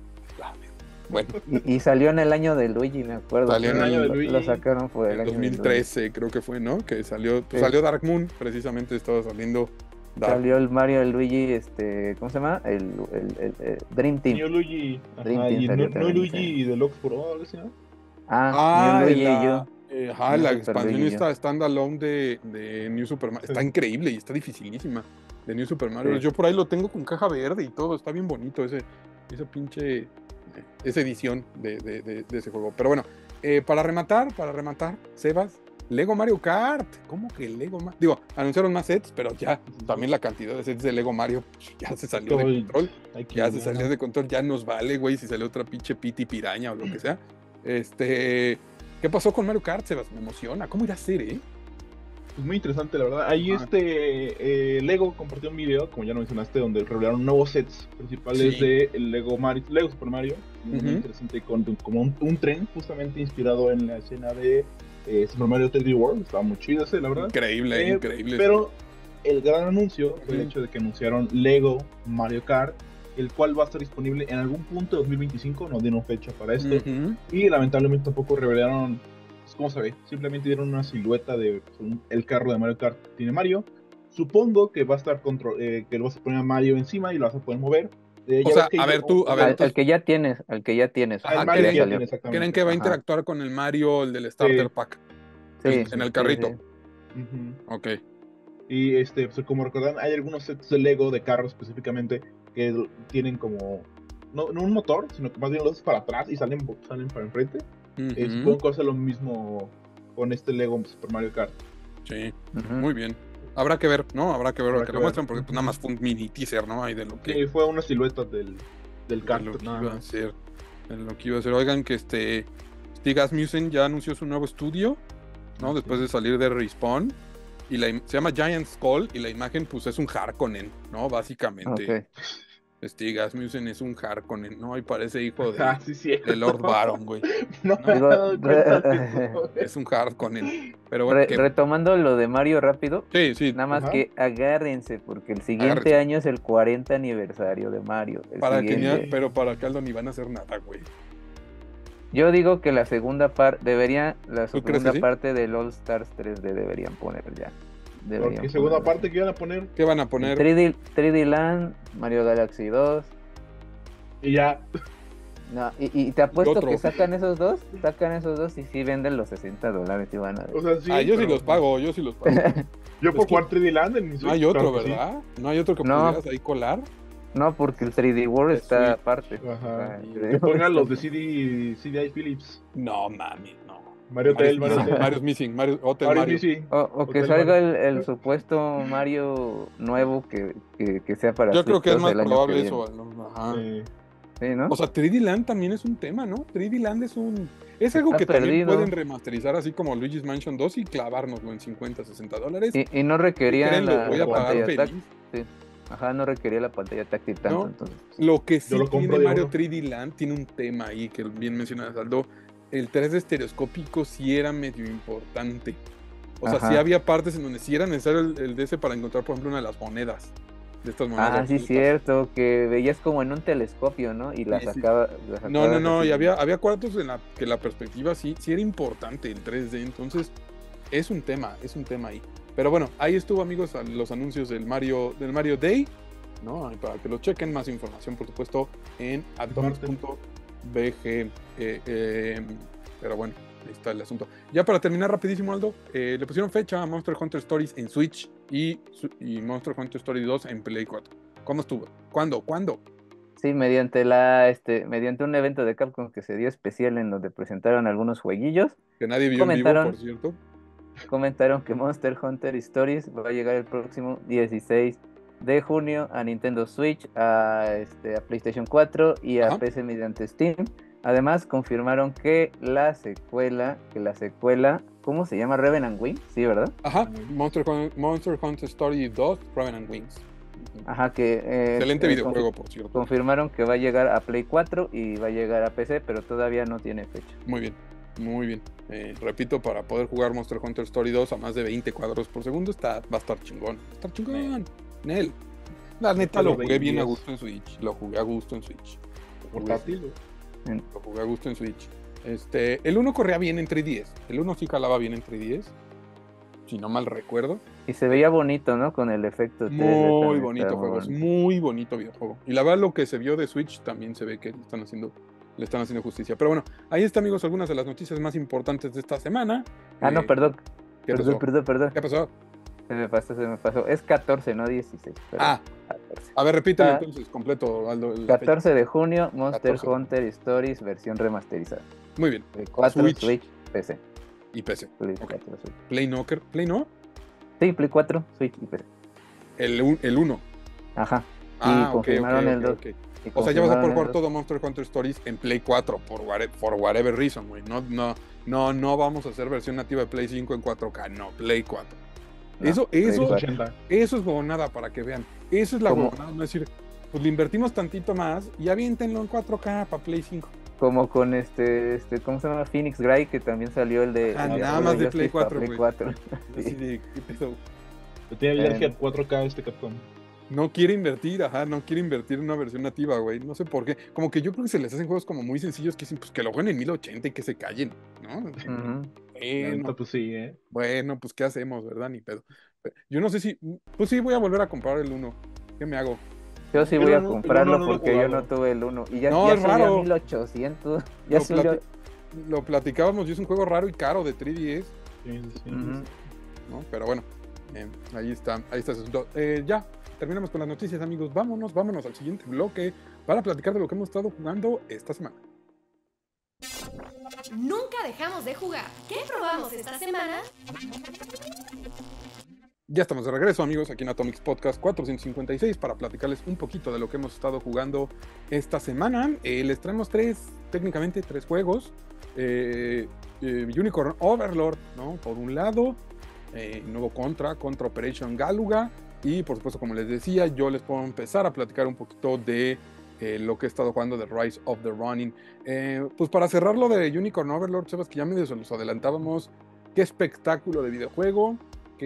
S2: Bueno.
S3: Y, y salió en el año de Luigi, me acuerdo.
S2: Salió en el año de
S4: Luigi.
S3: Lo sacaron por el
S2: en
S3: año
S2: dos mil trece, creo que fue, ¿no? Que salió, pues
S3: sí.
S2: salió Dark Moon, precisamente estaba saliendo Dark.
S3: Salió el Mario, el Luigi, este, ¿cómo se llama? El, el, el, el Dream Team.
S4: New Luigi.
S3: Dream
S4: Ajá,
S3: Team
S4: y
S3: salió
S4: no,
S3: también,
S4: no Luigi
S3: sí.
S4: y Deluxe Pro, algo así, ¿no?
S3: Ah,
S2: ah
S3: New Luigi
S2: la,
S3: y yo.
S2: Eh, ajá,
S3: New
S2: la
S3: Super
S2: expansión
S3: Luigi
S2: esta standalone de, de New Super Mario. Está
S4: Sí.
S2: increíble y está dificilísima. De New Super Mario.
S3: Sí.
S2: Yo por ahí lo tengo con caja verde y todo. Está bien bonito ese, ese pinche... esa edición de, de, de, de ese juego. Pero bueno, eh, para rematar, para rematar, Sebas, Lego Mario Kart. ¿Cómo que Lego Mario? Digo, anunciaron más sets, pero ya también la cantidad de sets de Lego Mario pues, ya se salió de control. Ya se salió de control, ya nos vale, güey, si sale otra pinche piti piraña o lo que sea. Este, ¿qué pasó con Mario Kart, Sebas? Me emociona. ¿Cómo irá a ser, eh?
S4: Pues muy interesante, la verdad. Ahí ah. este eh, Lego compartió un video, como ya lo mencionaste, donde revelaron nuevos sets principales sí. de el Lego Mario, Lego Super Mario. Muy uh-huh. interesante, con, como un, un tren justamente inspirado en la escena de eh, Super Mario tres D World. Estaba muy chido ese, la verdad.
S2: Increíble, eh, increíble.
S4: Pero el gran anuncio fue uh-huh. el hecho de que anunciaron Lego Mario Kart, el cual va a estar disponible en algún punto de dos mil veinticinco, no dieron fecha para esto. Uh-huh. Y lamentablemente tampoco revelaron cómo se ve, simplemente dieron una silueta de el carro de Mario Kart que tiene Mario. Supongo que va a estar control, eh, que lo vas a poner a Mario encima y lo vas a poder mover.
S2: Eh, o sea, a ver tú, a ver,
S3: al, al que ya tienes, al que ya tienes.
S2: Ajá,
S3: al
S2: Mario
S3: que
S2: que ya tiene, exactamente. ¿Creen que va a interactuar Ajá. con el Mario, el del Starter sí. Pack? Sí, en, sí, en el carrito.
S3: Sí,
S4: sí. Uh-huh.
S2: Ok.
S4: Y este, pues, como recordarán, hay algunos sets de Lego de carros específicamente que tienen como no, no un motor, sino que más bien los haces para atrás y salen, salen para enfrente. Uh-huh. Eh, supongo que hace lo mismo con este Lego Super Mario Kart.
S2: Sí, uh-huh. muy bien. Habrá que ver, ¿no? Habrá que ver Habrá lo que, que lo ver. muestran, porque pues, nada más fue un mini teaser, ¿no? Ahí de lo que...
S4: Sí, fue una silueta del, del kart.
S2: De lo que iba a hacer. De lo que iba a hacer. Oigan, que este... Stig Asmussen ya anunció su nuevo estudio, ¿no? Sí. Después de salir de Respawn. Y la, se llama Giant Skull, y la imagen, pues, es un Harkonnen, ¿no? Básicamente.
S3: Okay.
S2: Stig Asmussen es un Harkonnen, ¿no? Y parece hijo de,
S4: ah, sí, sí.
S2: de Lord Baron, güey.
S4: No, no, no, no
S2: es un Harkonnen. Pero bueno,
S3: Re,
S2: que...
S3: Retomando lo de Mario rápido.
S2: Sí, sí.
S3: Nada más
S4: Ajá.
S3: que agárrense, porque el siguiente
S2: agárrense.
S3: año es el cuarenta aniversario de Mario.
S2: Para que ni, pero para Caldo ni van a hacer nada, güey.
S3: Yo digo que la segunda parte debería, la segunda
S2: sí?
S3: parte del All Stars tres D deberían poner ya.
S4: Deberían ¿Qué segunda poner, parte que iban a poner?
S2: ¿Qué van a poner?
S3: tres D, tres D Land, Mario Galaxy dos.
S4: Y ya.
S3: No, y, y te apuesto que sacan esos dos, sacan esos dos y sí venden los sesenta dólares y van a ver.
S4: O sea, sí,
S2: ah, yo
S4: pero...
S2: sí los pago, yo sí los pago.
S4: Yo puedo jugar tres D Land en mi Switch.
S2: No hay otro,
S4: claro
S2: ¿verdad? Sí. No hay otro que
S3: no.
S2: pudieras ahí colar.
S3: No, porque el tres D World está
S2: Switch.
S3: aparte.
S4: Ajá. Que pongan los de C D, C D I Philips.
S2: No, mami, no.
S4: Mario Tel, Mario Tel.
S2: Mario's Missing, Mario, Hotel
S4: Mario.
S2: Mario.
S4: Missing.
S3: O, o que
S4: Hotel
S3: salga
S4: Mario.
S3: El, el supuesto Mario nuevo que, que, que sea para
S2: Yo creo que es más
S3: el año
S2: probable
S3: que
S2: eso. ¿no? Ajá.
S4: Sí.
S3: Sí, ¿no?
S2: O sea, tres D Land también es un tema, ¿no? tres D Land es un... Es algo
S3: Está
S2: que
S3: perdido.
S2: también pueden remasterizar así como Luigi's Mansion dos y clavárnoslo en cincuenta, sesenta dólares.
S3: Y, y no requería
S2: ¿Creen,
S3: la,
S2: lo voy a
S3: la
S2: pagar
S3: pantalla
S2: feliz?
S3: táctil. Sí. Ajá, no requería la pantalla táctil tanto,
S2: ¿No?
S3: entonces.
S2: Lo que sí
S4: lo
S2: tiene Mario tres D Land tiene un tema ahí que bien mencionas, Aldo. El tres D estereoscópico sí era medio importante. O sea,
S3: Ajá.
S2: sí había partes en donde sí era necesario el, el D S para encontrar, por ejemplo, una de las monedas. De estas monedas.
S3: Ah, sí, cierto, que veías como en un telescopio, ¿no? Y la
S2: Sí, sí.
S3: sacaba. La sacaba
S2: No, no, no,
S3: así.
S2: y había, había cuartos en la que la perspectiva sí, sí era importante el tres D, entonces es un tema, es un tema ahí. Pero bueno, ahí estuvo, amigos, los anuncios del Mario, del Mario Day, ¿no? Para que lo chequen, más información, por supuesto, en atomics punto b g. Eh, eh, pero bueno, ahí está el asunto. Ya para terminar rapidísimo, Aldo, eh, le pusieron fecha a Monster Hunter Stories en Switch y, y Monster Hunter Story dos en Play cuatro. ¿Cómo estuvo? ¿Cuándo? ¿Cuándo?
S3: Sí, mediante la, este, mediante un evento de Capcom que se dio especial en donde presentaron algunos jueguillos.
S2: Que nadie vio en vivo, por cierto.
S3: Comentaron que Monster Hunter Stories va a llegar el próximo dieciséis de junio a Nintendo Switch, a, este, a PlayStation cuatro y a Ajá. P C mediante Steam. Además, confirmaron que la secuela, que la secuela, ¿cómo se llama? Revenant Wings, sí, ¿verdad?
S2: Ajá, Monster, Monster Hunter Story dos, Revenant Wings.
S3: Ajá, que... Eh,
S2: Excelente
S3: eh,
S2: videojuego, por cierto.
S3: Confirmaron que va a llegar a Play cuatro y va a llegar a P C, pero todavía no tiene fecha.
S2: Muy bien, muy bien. Eh, repito, para poder jugar Monster Hunter Story dos a más de veinte cuadros por segundo, está, va a estar chingón. Va a estar chingón, Nel. La neta, lo jugué bien a gusto en Switch. Lo jugué a gusto en Switch.
S4: Portátil.
S2: Lo jugué a gusto en Switch. Este, el uno corría bien en tres D S. El uno sí calaba bien en tres D S. Si no mal recuerdo.
S3: Y se veía bonito, ¿no? Con el efecto tres D.
S2: Muy bonito juego. Es muy bonito videojuego. Y la verdad, lo que se vio de Switch también se ve que le están haciendo, le están haciendo justicia. Pero bueno, ahí está, amigos, algunas de las noticias más importantes de esta semana.
S3: Ah, eh, no, perdón.
S2: ¿Qué
S3: perdón,
S2: pasó?
S3: perdón, perdón.
S2: ¿Qué pasó?
S3: Se me pasó, se me pasó. Es catorce, no dieciséis.
S2: Ah, catorce. A ver, repítelo ah, entonces, completo, Aldo.
S3: catorce de junio, Monster
S2: catorce.
S3: Hunter Stories, versión remasterizada.
S2: Muy bien.
S3: Play cuatro,
S2: Switch,
S3: Switch, P C.
S2: Y P C.
S3: Play,
S2: okay.
S3: cuatro, Switch.
S2: Play no, Play no.
S3: Sí, Play cuatro, Switch y P C.
S2: El, el uno.
S3: Ajá.
S2: Ah,
S3: y confirmaron
S2: okay,
S3: el dos.
S2: okay, okay. O sea, ya vas a poder jugar todo Monster Hunter Stories en Play cuatro por, whatever, for whatever reason, güey. No, no, no, no vamos a hacer versión nativa de Play cinco en cuatro K, no, Play cuatro. No, eso, eso, eso es huevonada para que vean. Eso es la huevonada, no es decir, pues le invertimos tantito más y aviéntenlo en cuatro K para Play cinco.
S3: Como con este, este, ¿cómo se llama? Phoenix Wright, que también salió el de...
S2: Ah,
S3: el
S2: nada más de Play cuatro,
S3: Play cuatro.
S2: Sí. Sí, de, ¿qué pedo?
S4: Tiene alergia a cuatro K este Capcom.
S2: No quiere invertir, ajá, no quiere invertir en una versión nativa, güey. No sé por qué. Como que yo creo que se les hacen juegos como muy sencillos que dicen, pues que lo jueguen en mil ochenta y que se callen, ¿no?
S3: Uh-huh.
S2: Bueno,
S4: pues sí, ¿eh?
S2: Bueno, pues ¿qué hacemos, verdad? Ni pedo. Yo no sé si... Pues sí, voy a volver a comprar el uno. ¿Qué me hago?
S3: Yo sí voy a comprarlo no, no porque yo no tuve el uno. Y ya,
S2: no,
S3: ya
S2: es raro.
S3: mil ochocientos. Ya
S2: lo, plati lo platicábamos y es un juego raro y caro de tres D S.
S4: Sí, sí.
S2: Uh-huh. ¿No? Pero bueno, eh, ahí está, ahí está. Eh, ya, terminamos con las noticias, amigos. Vámonos, vámonos al siguiente bloque para platicar de lo que hemos estado jugando esta semana.
S1: Nunca dejamos de jugar. ¿Qué probamos esta semana?
S2: Ya estamos de regreso, amigos, aquí en Atomics Podcast cuatrocientos cincuenta y seis para platicarles un poquito de lo que hemos estado jugando esta semana. Eh, les traemos tres, técnicamente tres juegos. Eh, eh, Unicorn Overlord, ¿no? Por un lado, eh, nuevo Contra, Contra Operation Galuga. Y por supuesto, como les decía, yo les puedo empezar a platicar un poquito de eh, lo que he estado jugando de Rise of the Ronin. Eh, pues para cerrar lo de Unicorn Overlord, sabes que ya medio se los adelantábamos. Qué espectáculo de videojuego.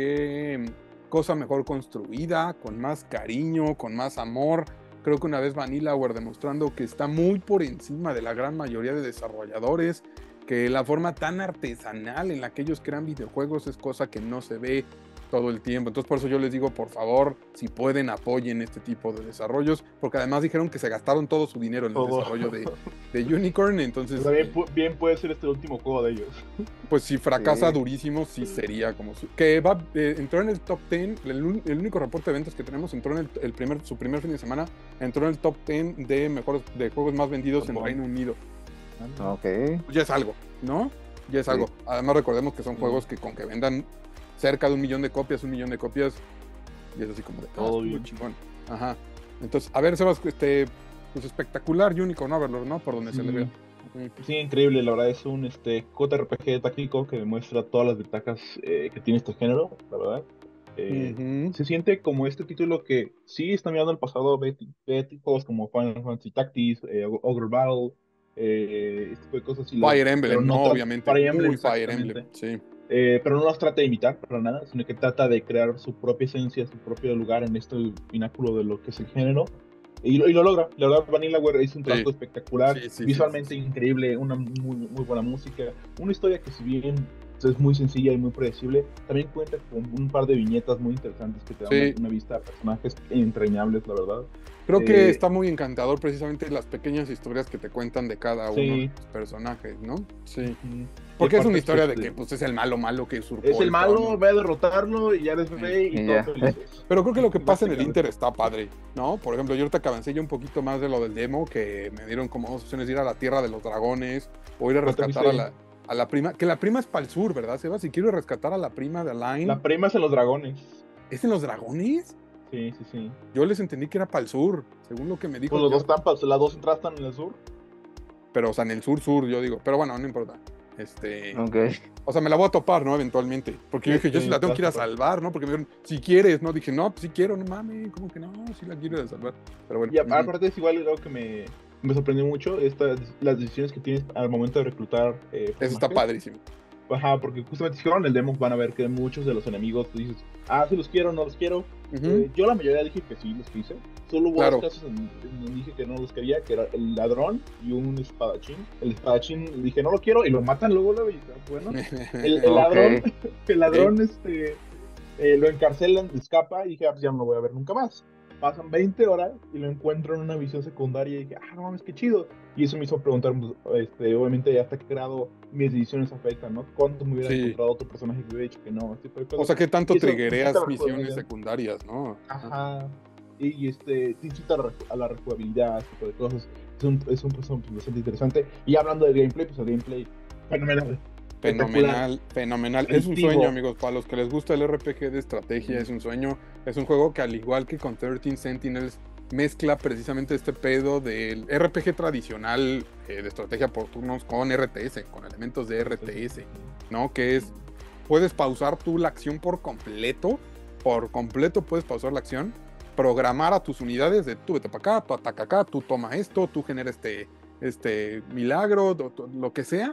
S2: Qué cosa mejor construida, con más cariño, con más amor. Creo que una vez Vanillaware demostrando que está muy por encima de la gran mayoría de desarrolladores, que la forma tan artesanal en la que ellos crean videojuegos es cosa que no se ve todo el tiempo. Entonces por eso yo les digo, por favor, si pueden, apoyen este tipo de desarrollos, porque además dijeron que se gastaron todo su dinero en el todo. desarrollo de, de Unicorn, entonces...
S4: Bien, eh, bien puede ser este último juego de ellos.
S2: Pues si fracasa
S3: sí.
S2: durísimo, sí sería como... Su, que va, eh, entró en el top diez, el, el único reporte de ventas que tenemos, entró en el, el primer, su primer fin de semana, entró en el top diez de mejores de juegos más vendidos en Reino Unido.
S3: Ok.
S2: Pues ya es algo, ¿no? Ya es sí. algo. Además recordemos que son sí. juegos que con que vendan cerca de un millón de copias, un millón de copias, y es así como de todo bien chingón. Ajá. Entonces, a ver, Sebas, este, pues espectacular Unicorn Overlord, ¿no? Por donde sí. se le ve.
S4: Sí, increíble, la verdad es un este, J R P G táctico que demuestra todas las ventajas eh, que tiene este género, la verdad. Eh, uh-huh. Se siente como este título que sí está mirando al pasado, ve, ve juegos como Final Fantasy Tactics, eh, Ogre Battle, eh, este tipo de cosas.
S2: Fire lo, Emblem, no, obviamente.
S4: Fire Emblem,
S2: Muy Fire Emblem, sí.
S4: Eh, pero no los trata de imitar para nada, sino que trata de crear su propia esencia, su propio lugar en este pináculo de lo que es el género. Y lo, y lo logra, la verdad Vanillaware hizo un trabajo sí. espectacular, sí, sí, visualmente sí, sí, increíble, una muy, muy buena música, una historia que si bien es muy sencilla y muy predecible, también cuenta con un par de viñetas muy interesantes que te dan sí. una, una vista a personajes entrañables, la verdad.
S2: Creo que eh, está muy encantador precisamente las pequeñas historias que te cuentan de cada uno sí. de los personajes, ¿no? Sí. Uh-huh. Porque es una historia de que pues, es el malo malo que usurpó.
S4: Es el malo, trono. Va a derrotarlo y ya eres rey sí. y yeah. todo felices.
S2: Pero creo que lo que pasa en el Inter está padre, ¿no? Por ejemplo, yo ahorita que avancé ya un poquito más de lo del demo, que me dieron como dos opciones de ir a la Tierra de los Dragones o ir a rescatar a la, a la prima, que la prima es para el sur, ¿verdad, Sebas? Si quiero rescatar a la prima de Alain.
S4: La prima es en los Dragones.
S2: ¿Es en los Dragones?
S4: Sí, sí, sí.
S2: Yo les entendí que era para el sur, según lo que me dijo.
S4: Pues los dos están, las dos entradas están en el sur.
S2: Pero, o sea, en el sur-sur, yo digo. Pero bueno, no importa. Este...
S3: Ok.
S2: O sea, me la voy a topar, ¿no? Eventualmente. Porque sí, yo dije, sí, yo sí la tengo que ir a salvar, ¿no? Porque me dijeron, si quieres, ¿no? Dije, no, pues si quiero, no mames. ¿Cómo que no? Sí la quiero ir a salvar. Pero bueno.
S4: Y aparte es igual algo que me, me sorprendió mucho, esta, las decisiones que tienes al momento de reclutar. Eh,
S2: Eso está padrísimo.
S4: Ajá, porque justamente si juegan el demo van a ver que muchos de los enemigos tú dices, ah, sí los quiero, no los quiero. Uh-huh. eh, yo la mayoría dije que sí los quise. Solo hubo claro. dos casos en donde dije que no los quería, que era el ladrón y un espadachín. El espadachín dije no lo quiero y lo matan luego, luego y bueno. El, el ladrón, okay. el ladrón este, eh, lo encarcelan, escapa y dije, ah, pues ya no lo voy a ver nunca más. Pasan veinte horas y lo encuentro en una visión secundaria y dije, ah, no mames, qué chido. Y eso me hizo preguntar, este, obviamente, hasta qué grado mis decisiones afectan, ¿no? ¿Cuánto me hubiera sí. encontrado otro personaje que hubiera dicho que no? Este
S2: o sea, ¿qué tanto triggereas misiones secundarias, no?
S4: Ajá. Y, y este, te incita a la, a la rejugabilidad, este tipo de cosas. Es un, es un proceso bastante interesante. Y hablando del gameplay, pues el gameplay, fenomenal.
S2: Fenomenal, fenomenal. Es un sueño, amigos. Para los que les gusta el R P G de estrategia, mm. es un sueño. Es un juego que, al igual que con trece Sentinels, mezcla precisamente este pedo del R P G tradicional eh, de estrategia por turnos con R T S, con elementos de R T S, ¿no? Que es puedes pausar tú la acción por completo, por completo puedes pausar la acción, programar a tus unidades de tú vete para acá, tú ataca acá, tú toma esto, tú genera este, este milagro, lo que sea,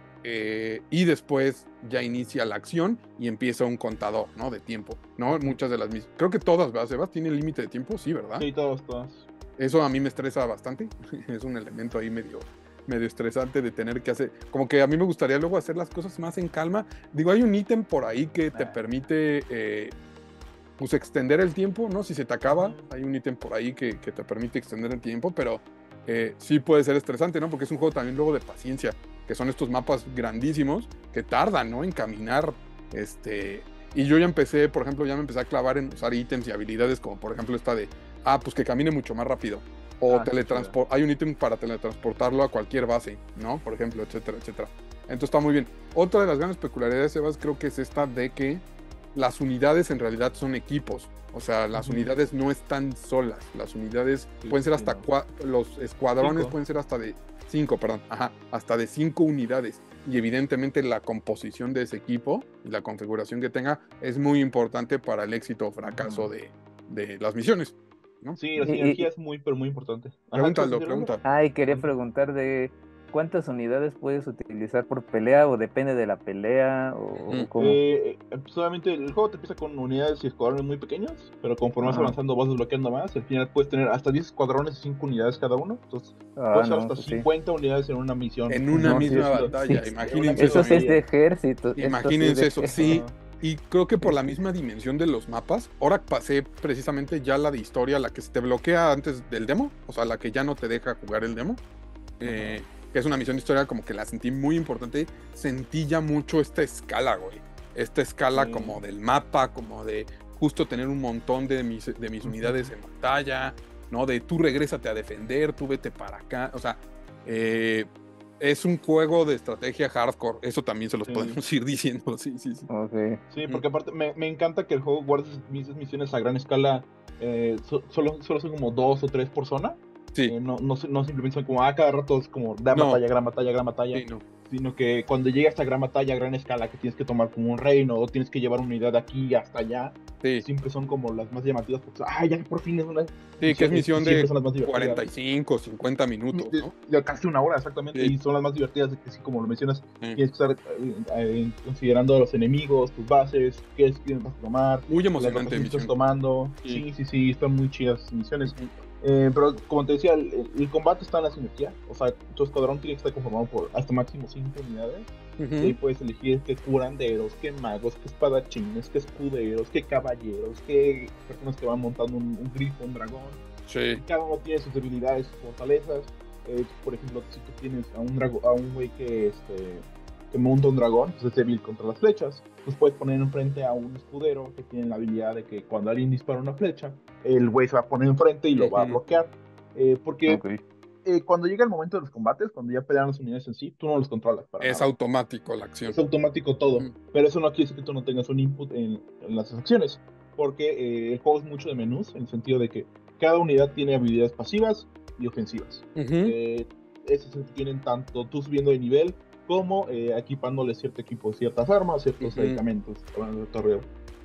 S2: eh, y después ya inicia la acción y empieza un contador, ¿no? De tiempo, ¿no? Muchas de las mismas, creo que todas, ¿verdad, Sebas? ¿Tienen límite de tiempo? Sí, ¿verdad?
S4: Sí, todas, todas.
S2: Eso a mí me estresa bastante, es un elemento ahí medio... medio estresante de tener que hacer, como que a mí me gustaría luego hacer las cosas más en calma. Digo, hay un ítem por ahí que te permite eh, pues extender el tiempo, ¿no? Si se te acaba, hay un ítem por ahí que, que te permite extender el tiempo, pero eh, sí puede ser estresante, ¿no? Porque es un juego también luego de paciencia, que son estos mapas grandísimos que tardan, ¿no? En caminar, este... Y yo ya empecé, por ejemplo, ya me empecé a clavar en usar ítems y habilidades, como por ejemplo esta de, ah, pues que camine mucho más rápido. O ah, teletransport, sí, hay un ítem para teletransportarlo a cualquier base, ¿no? Por ejemplo, etcétera, etcétera. Entonces está muy bien. Otra de las grandes peculiaridades, Sebas, creo que es esta de que las unidades en realidad son equipos. O sea, las uh-huh. unidades no están solas. Las unidades sí, pueden ser hasta... Sí, no. cua- los escuadrones cinco. pueden ser hasta de cinco, perdón. Ajá, hasta de cinco unidades. Y evidentemente la composición de ese equipo y la configuración que tenga es muy importante para el éxito o fracaso uh-huh. de, de las misiones, ¿no?
S4: Sí, la sinergia es muy, pero muy importante.
S2: Pregúntalo, pregúntalo.
S3: Ay, quería preguntar de cuántas unidades puedes utilizar por pelea o depende de la pelea o,
S4: mm.
S3: o cómo.
S4: Eh, solamente el juego te empieza con unidades y escuadrones muy pequeños, pero conforme vas avanzando vas desbloqueando más. Al final puedes tener hasta diez escuadrones y cinco unidades cada uno. Entonces ah, puedes no, hasta pues cincuenta sí. unidades en una misión.
S2: En una
S3: no,
S2: misma
S3: sí,
S2: batalla,
S3: sí,
S2: imagínense
S3: eso.
S2: Eso
S3: es de ejército.
S2: Imagínense eso, sí. Y creo que por la misma dimensión de los mapas, ahora pasé precisamente ya la de historia, la que se te bloquea antes del demo, o sea, la que ya no te deja jugar el demo, eh, que es una misión de historia como que la sentí muy importante, sentí ya mucho esta escala, güey, esta escala sí. como del mapa, como de justo tener un montón de mis, de mis unidades en batalla, ¿no? De tú regrésate a defender, tú vete para acá, o sea, eh... es un juego de estrategia hardcore, eso también se los sí. podemos ir diciendo, sí, sí, sí.
S3: Okay.
S4: Sí, porque aparte me, me encanta que el juego guarde esas misiones a gran escala, eh, so, solo, solo son como dos o tres por zona,
S2: sí.
S4: eh, no, no, no simplemente son como, ah, cada rato es como gran no. batalla, gran batalla, gran batalla,
S2: sí, no.
S4: sino que cuando llega esta gran batalla a gran escala que tienes que tomar como un reino o tienes que llevar una unidad de aquí hasta allá, sí. siempre son como las más llamativas, porque, ah, ya por fin es una...
S2: Sí, que es misión de cuarenta y cinco, cincuenta minutos, ¿no?
S4: De casi una hora, exactamente, sí. y son las más divertidas, de que sí, como lo mencionas, sí. tienes que estar eh, eh, considerando a los enemigos, tus bases, qué es que vas a tomar,
S2: muy emocionante
S4: que estás tomando, sí. sí, sí, sí, están muy chidas las misiones. Sí. Eh, pero como te decía, el, el combate está en la sinergia, o sea, tu escuadrón tiene que estar conformado por hasta máximo cinco unidades, uh-huh. y ahí puedes elegir qué curanderos, qué magos, qué espadachines, qué escuderos, qué caballeros, qué personas que van montando un, un grifo, un dragón,
S2: sí.
S4: cada uno tiene sus debilidades, sus fortalezas, eh, por ejemplo, si tú tienes a un drago, a un güey que este que monta un dragón, pues es débil contra las flechas, pues puedes poner enfrente a un escudero que tiene la habilidad de que cuando alguien dispara una flecha, el güey se va a poner enfrente y lo uh-huh. va a bloquear, eh, porque okay. eh, cuando llega el momento de los combates, cuando ya pelean las unidades en sí, tú no los controlas para
S2: es
S4: nada.
S2: automático la acción,
S4: es automático todo, uh-huh. pero eso no quiere decir que tú no tengas un input en, en las acciones, porque eh, el juego es mucho de menús, en el sentido de que cada unidad tiene habilidades pasivas y ofensivas, uh-huh. eh, esas se tienen tanto tú subiendo de nivel como eh, equipándole cierto equipo, ciertas armas, ciertos uh-huh. medicamentos para el torreo.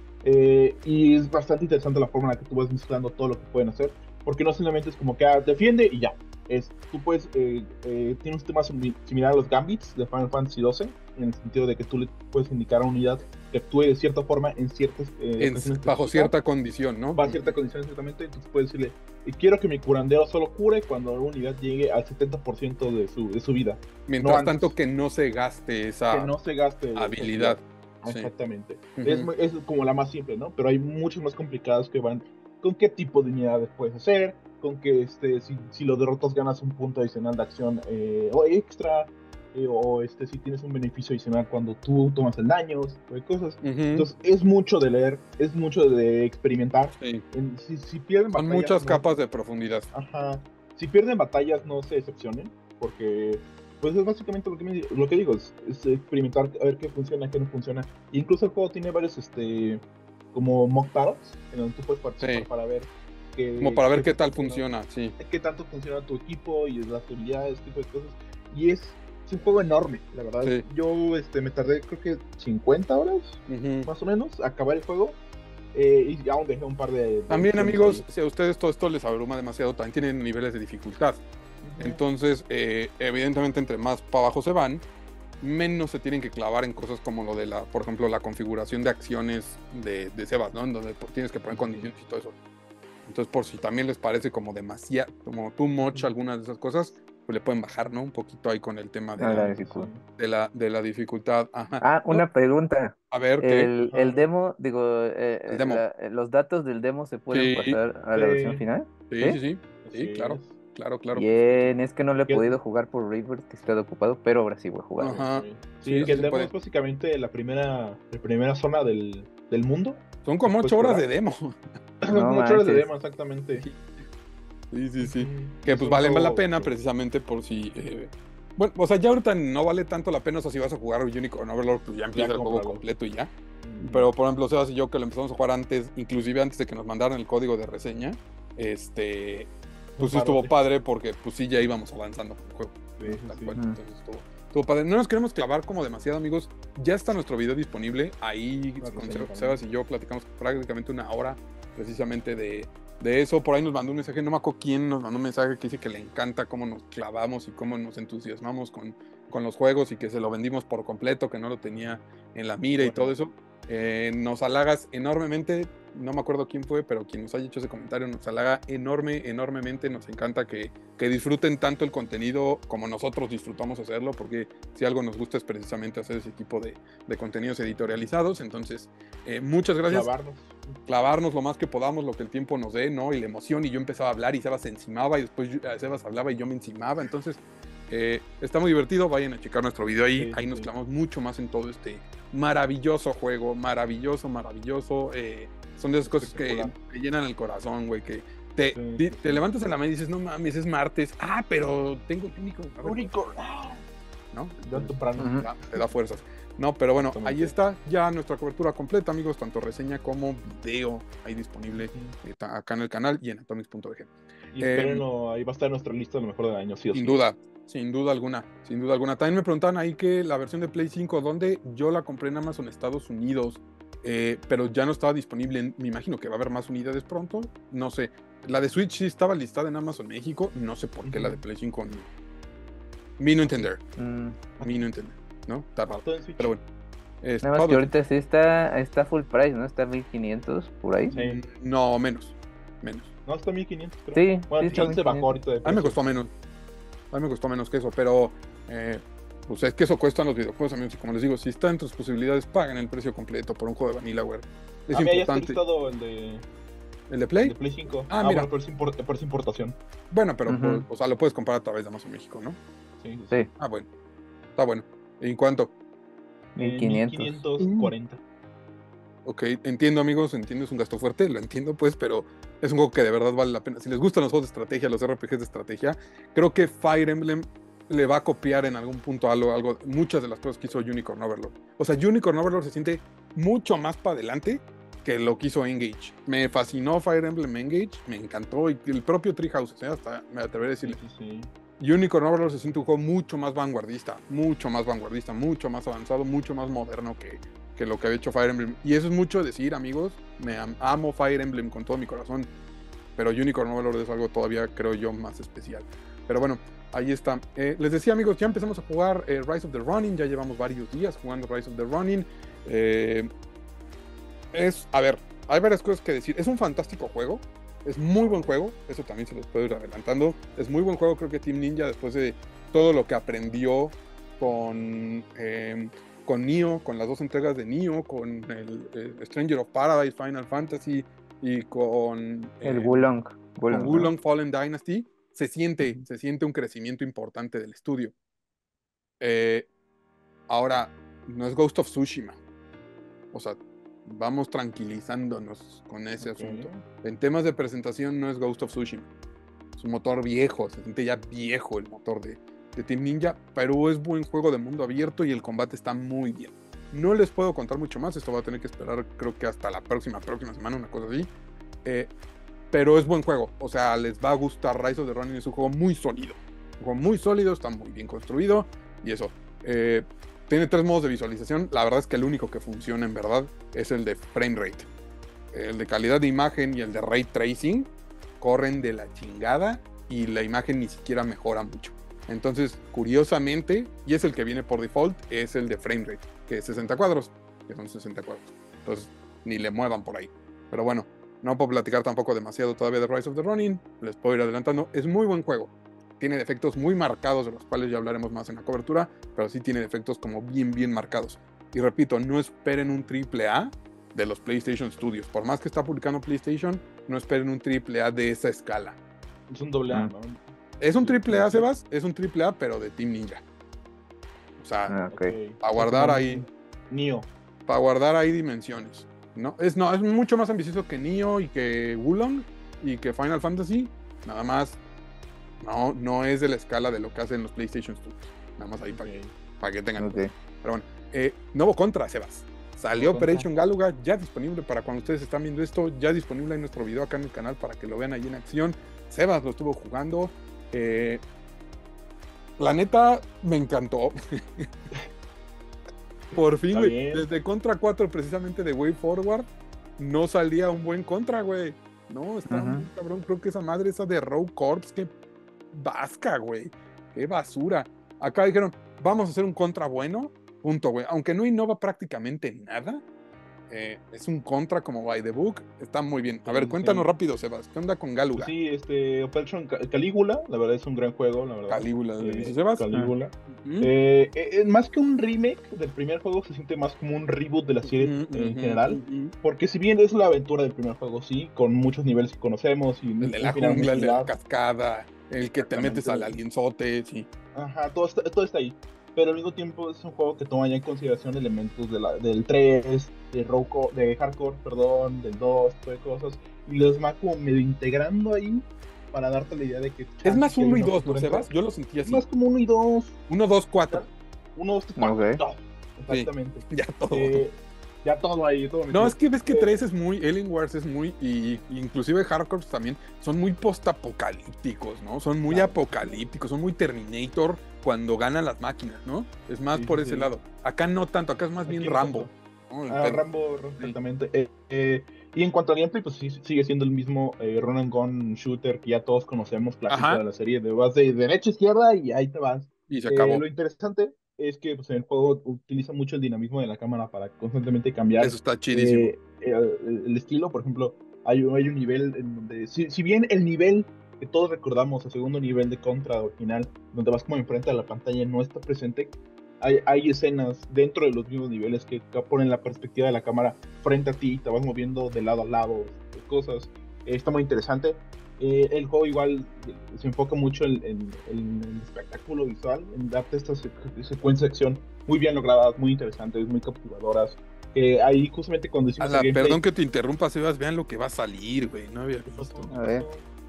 S4: Eh, y es bastante interesante la forma en la que tú vas mezclando todo lo que pueden hacer, porque no simplemente es como que ah, defiende y ya. Es, tú puedes, eh, eh, tiene un sistema similar a los Gambits de Final Fantasy doce, en el sentido de que tú le puedes indicar a una unidad que actúe de cierta forma en ciertas...
S2: Eh, en, bajo cierta condición, ¿no?
S4: Bajo cierta condición, exactamente. Entonces puedes decirle, quiero que mi curandero solo cure cuando la unidad llegue al setenta por ciento de su, de su vida.
S2: Mientras no tanto que no se gaste esa
S4: que no se gaste
S2: habilidad.
S4: Sí. Exactamente. Uh-huh. Es, es como la más simple, ¿no? Pero hay muchos más complicados que van con qué tipo de unidades puedes hacer, con que este, si, si lo derrotas ganas un punto adicional de acción eh, o extra, eh, o este, si tienes un beneficio adicional cuando tú tomas el daño, de cosas. Uh-huh. Entonces es mucho de leer, es mucho de experimentar.
S2: Sí.
S4: En, si, si pierden
S2: Son
S4: batallas,
S2: muchas
S4: no,
S2: capas de profundidad.
S4: Ajá. Si pierden batallas no se decepcionen, porque pues es básicamente lo que, me, lo que digo, es, es experimentar, a ver qué funciona, qué no funciona. E incluso el juego tiene varios este como mock battles en donde tú puedes participar, sí, para ver que,
S2: como para ver qué tal funciona, sí,
S4: qué tanto funciona tu equipo y las habilidades, este tipo de cosas. Y es es un juego enorme, la verdad. Sí. Yo este, me tardé creo que cincuenta horas, uh-huh. más o menos, a acabar el juego. Eh, y aún dejé un par de... de
S2: también, amigos, ahí. Si a ustedes todo esto les abruma demasiado, también tienen niveles de dificultad. Uh-huh. Entonces, eh, evidentemente, entre más para abajo se van, menos se tienen que clavar en cosas como lo de la, por ejemplo, la configuración de acciones de, de Sebas, ¿no? En donde tienes que poner condiciones y todo eso. Entonces, por si también les parece como demasiado, como too much algunas de esas cosas, pues le pueden bajar, ¿no? Un poquito ahí con el tema de, ah, la, de, la, de la dificultad. Ajá.
S3: Ah, una pregunta.
S2: A ver, ¿qué?
S3: El, el demo, digo, eh, el demo. La, los datos del demo se pueden sí, pasar a sí. la versión final.
S2: Sí, sí, sí, sí, sí claro. Claro, claro.
S3: Bien, es que no lo he podido jugar por River, que he estado ocupado, pero ahora sí voy a jugar.
S4: Ajá. Sí, sí, que el demo es básicamente la primera, la primera zona del, del mundo.
S2: Son como ocho horas de demo.
S4: Son como no, ocho horas de demo, exactamente.
S2: Sí, sí, sí. Mm, que pues valen la pena precisamente por si... Eh, bueno, o sea, ya ahorita no vale tanto la pena, o sea, si vas a jugar Unicorn Overlord, pues ya empieza ya el juego completo y ya. Mm-hmm. Pero, por ejemplo, Sebas y yo que lo empezamos a jugar antes, inclusive antes de que nos mandaran el código de reseña, este... Pues sí estuvo padre porque pues sí ya íbamos avanzando con el juego. Sí, sí, sí. Entonces estuvo, estuvo padre. No nos queremos clavar como demasiado, amigos. Ya está nuestro video disponible. Ahí claro, con sí, Sebas y yo platicamos prácticamente una hora precisamente de, de eso. Por ahí nos mandó un mensaje, no me acuerdo quién nos mandó un mensaje que dice que le encanta cómo nos clavamos y cómo nos entusiasmamos con, con los juegos y que se lo vendimos por completo, que no lo tenía en la mira bueno. y todo eso. Eh, nos halagas enormemente. No me acuerdo quién fue, pero quien nos haya hecho ese comentario nos halaga enorme, enormemente. Nos encanta que, que disfruten tanto el contenido como nosotros disfrutamos hacerlo, porque si algo nos gusta es precisamente hacer ese tipo de, de contenidos editorializados. Entonces, eh, muchas gracias.
S4: Clavarnos.
S2: Clavarnos lo más que podamos, lo que el tiempo nos dé, ¿no? Y la emoción, y yo empezaba a hablar y Sebas se encimaba, y después Sebas hablaba y yo me encimaba. Entonces, eh, está muy divertido. Vayan a checar nuestro video ahí. Sí, ahí sí. Nos clavamos mucho más en todo este maravilloso juego. Maravilloso, maravilloso. Eh, Son de esas cosas que, que llenan el corazón, güey, que te, sí, te, sí. te levantas en la mañana y dices, no mames, es martes. Ah, pero tengo único.
S4: Único.
S2: ¿No?
S4: Ya temprano.
S2: Uh-huh. Ya, te da fuerzas. No, pero bueno, Toma ahí está ya nuestra cobertura completa, amigos, tanto reseña como video ahí disponible uh-huh. eh, acá en el canal y en atomics punto b g.
S4: Y eh, espérenlo, ahí va a estar nuestra lista de lo mejor del año, sí o
S2: sin
S4: sí.
S2: duda, sin duda alguna, sin duda alguna. También me preguntaban ahí que la versión de Play cinco, ¿dónde? Yo la compré en Amazon Estados Unidos. Eh, pero ya no estaba disponible, en, me imagino que va a haber más unidades pronto, no sé, la de Switch sí estaba listada en Amazon México, no sé por qué uh-huh. la de Play cinco no. Mi no entender, uh-huh. mi no entender, ¿no? Está raro, pero bueno.
S3: Es Nada más que ahorita sí está, está full price, ¿no? Está mil quinientos por ahí.
S2: Sí. No, menos, menos.
S4: No, está mil quinientos, creo.
S3: Sí,
S4: bueno,
S3: sí,
S4: se bajó ahorita de precio.
S2: A mí me costó menos, a mí me costó menos que eso, pero... Eh, pues es que eso cuestan los videojuegos, amigos, y como les digo, si está en tus posibilidades, paguen el precio completo por un juego de Vanillaware. Es
S4: a mí
S2: importante.
S4: Ya está el de...
S2: ¿El de Play?
S4: El de Play cinco.
S2: Ah,
S4: ah
S2: mira.
S4: Bueno, pero es, import, pero es importación.
S2: Bueno, pero, uh-huh. por, o sea, lo puedes comprar a través de Amazon México, ¿no?
S4: Sí.
S3: Sí.
S2: Ah, bueno. Está bueno. ¿En cuánto?
S3: mil quinientos.
S4: mil quinientos cuarenta.
S2: Uh. Ok, entiendo, amigos, entiendo, es un gasto fuerte, lo entiendo, pues, pero es un juego que de verdad vale la pena. Si les gustan los juegos de estrategia, los R P Gs de estrategia, creo que Fire Emblem le va a copiar en algún punto algo, algo, muchas de las cosas que hizo Unicorn Overlord. O sea, Unicorn Overlord se siente mucho más para adelante que lo que hizo Engage. Me fascinó Fire Emblem Engage, me encantó, y el propio Treehouse, ¿eh? Hasta me atreveré a decirle.
S4: Sí, sí,
S2: sí. Unicorn Overlord se siente un juego mucho más vanguardista, mucho más vanguardista, mucho más avanzado, mucho más moderno que, que lo que había hecho Fire Emblem. Y eso es mucho decir, amigos, me am- amo Fire Emblem con todo mi corazón, pero Unicorn Overlord es algo todavía, creo yo, más especial. Pero bueno, ahí está. Eh, les decía, amigos, ya empezamos a jugar eh, Rise of the Ronin. Ya llevamos varios días jugando Rise of the Ronin. Eh, es, a ver, hay varias cosas que decir. Es un fantástico juego. Es muy buen juego. Eso también se los puedo ir adelantando. Es muy buen juego. Creo que Team Ninja, después de todo lo que aprendió con, eh, con Nioh, con las dos entregas de Nioh, con el, el Stranger of Paradise, Final Fantasy y con...
S3: Eh, el Wulong.
S2: Wulong, con Wulong, ¿no? Fallen Dynasty. Se siente, se siente un crecimiento importante del estudio. Eh, ahora, no es Ghost of Tsushima. O sea, vamos tranquilizándonos con ese okay. asunto. En temas de presentación no es Ghost of Tsushima. Es un motor viejo, se siente ya viejo el motor de, de Team Ninja, pero es buen juego de mundo abierto y el combate está muy bien. No les puedo contar mucho más, esto va a tener que esperar creo que hasta la próxima, próxima semana, una cosa así. Eh, Pero es buen juego, o sea, les va a gustar. Rise of the Ronin es un juego muy sólido. Un juego muy sólido, está muy bien construido. y eso. Eh, tiene tres modos de visualización. La verdad es que el único que funciona en verdad es el de frame rate. El de calidad de imagen y el de ray tracing corren de la chingada y la imagen ni siquiera mejora mucho. Entonces, curiosamente, y es el que viene por default, es el de frame rate, que es sesenta cuadros, que son sesenta cuadros. Entonces, ni le muevan por ahí. Pero bueno, no puedo platicar tampoco demasiado todavía de Rise of the Ronin, les puedo ir adelantando. Es muy buen juego. Tiene defectos muy marcados, de los cuales ya hablaremos más en la cobertura, pero sí tiene defectos como bien, bien marcados. Y repito, no esperen un triple A de los PlayStation Studios. Por más que está publicando PlayStation, no esperen un triple A de esa escala.
S4: Es un doble A, ¿no?
S2: Es un triple A, Sebas, es un triple A, pero de Team Ninja. O sea,
S3: ah, okay.
S2: para guardar ahí...
S4: Nioh.
S2: Para guardar ahí dimensiones. ¿no? Es, no, es mucho más ambicioso que Nioh y que Wulong y que Final Fantasy. Nada más, no, no es de la escala de lo que hacen los PlayStation Studios. Nada más ahí para que, para que tengan.
S3: Okay.
S2: Pero bueno, eh, nuevo Contra, Sebas. Salió Operation Galuga, ya disponible para cuando ustedes están viendo esto, ya disponible en nuestro video acá en el canal para que lo vean ahí en acción. Sebas lo estuvo jugando. Eh, la neta, me encantó. Por fin, güey. Desde Contra cuatro, precisamente de Way Forward, no salía un buen Contra, güey. No, está uh-huh. muy cabrón. Creo que esa madre, esa de Rogue Corps, qué vasca, güey. Qué basura. Acá dijeron, vamos a hacer un Contra bueno. Punto, güey. Aunque no innova prácticamente nada, eh, es un Contra como by the book. Está muy bien. A ver, sí, cuéntanos sí. rápido, Sebas. ¿Qué onda con Galuga?
S4: Sí, este, Operation Calígula, la verdad es un gran juego, la verdad.
S2: Calígula,
S4: eh,
S2: dice Sebas.
S4: Calígula. Uh-huh. Eh, eh, más que un remake del primer juego, se siente más como un reboot de la serie uh-huh, en uh-huh, general. Uh-huh. Porque si bien es la aventura del primer juego, sí, con muchos niveles que conocemos. Y
S2: el de la jungla, el de la cascada, el que te metes al alienzote, sí.
S4: Ajá, todo está, todo está ahí. Pero al mismo tiempo es un juego que toma ya en consideración elementos de la, del tres, de, Roco, de Hardcore, perdón, del dos, tipo de cosas, y los va como medio integrando ahí para darte la idea de que...
S2: Es más uno y dos, ¿no, Sebas? Yo lo sentí así.
S4: Es más como uno y dos.
S2: uno, dos, cuatro.
S4: uno, dos, cuatro. Okay. Todo, exactamente.
S2: Sí, ya todo.
S4: Eh, ya todo ahí. Todo
S2: no, es que ves que eh, tres es muy... Alien Wars es muy... Y, y inclusive Hardcore también son muy post-apocalípticos, ¿no? Son muy claro. apocalípticos, son muy Terminator... cuando ganan las máquinas, ¿no? Es más sí, por sí, ese sí. lado. Acá no tanto, acá es más Aquí bien Rambo.
S4: ¿no? Ah, Rambo, exactamente. Sí. Eh, eh, y en cuanto a gameplay, pues sí, sigue siendo el mismo eh, run and gun shooter que ya todos conocemos, clásico Ajá. de la serie. De vas de derecha a izquierda y ahí te vas.
S2: Y se acabó.
S4: Eh, lo interesante es que pues, en el juego utiliza mucho el dinamismo de la cámara para constantemente cambiar.
S2: Eso está chidísimo.
S4: Eh, el, el estilo, por ejemplo, hay, hay un nivel en donde, si, si bien el nivel que todos recordamos, el segundo nivel de Contra original, donde vas como enfrente a la pantalla, no está presente, hay, hay escenas dentro de los mismos niveles que ponen la perspectiva de la cámara frente a ti y te vas moviendo de lado a lado, cosas. Eh, está muy interesante. Eh, el juego igual se enfoca mucho en, en, en el espectáculo visual, en darte estas secuencias de acción muy bien logradas, muy interesantes, muy capturadoras. Eh, ahí justamente cuando hicimos
S2: la, gameplay, perdón que te interrumpa, Sebas, vean lo que va a salir, güey, no había visto.
S3: A ver.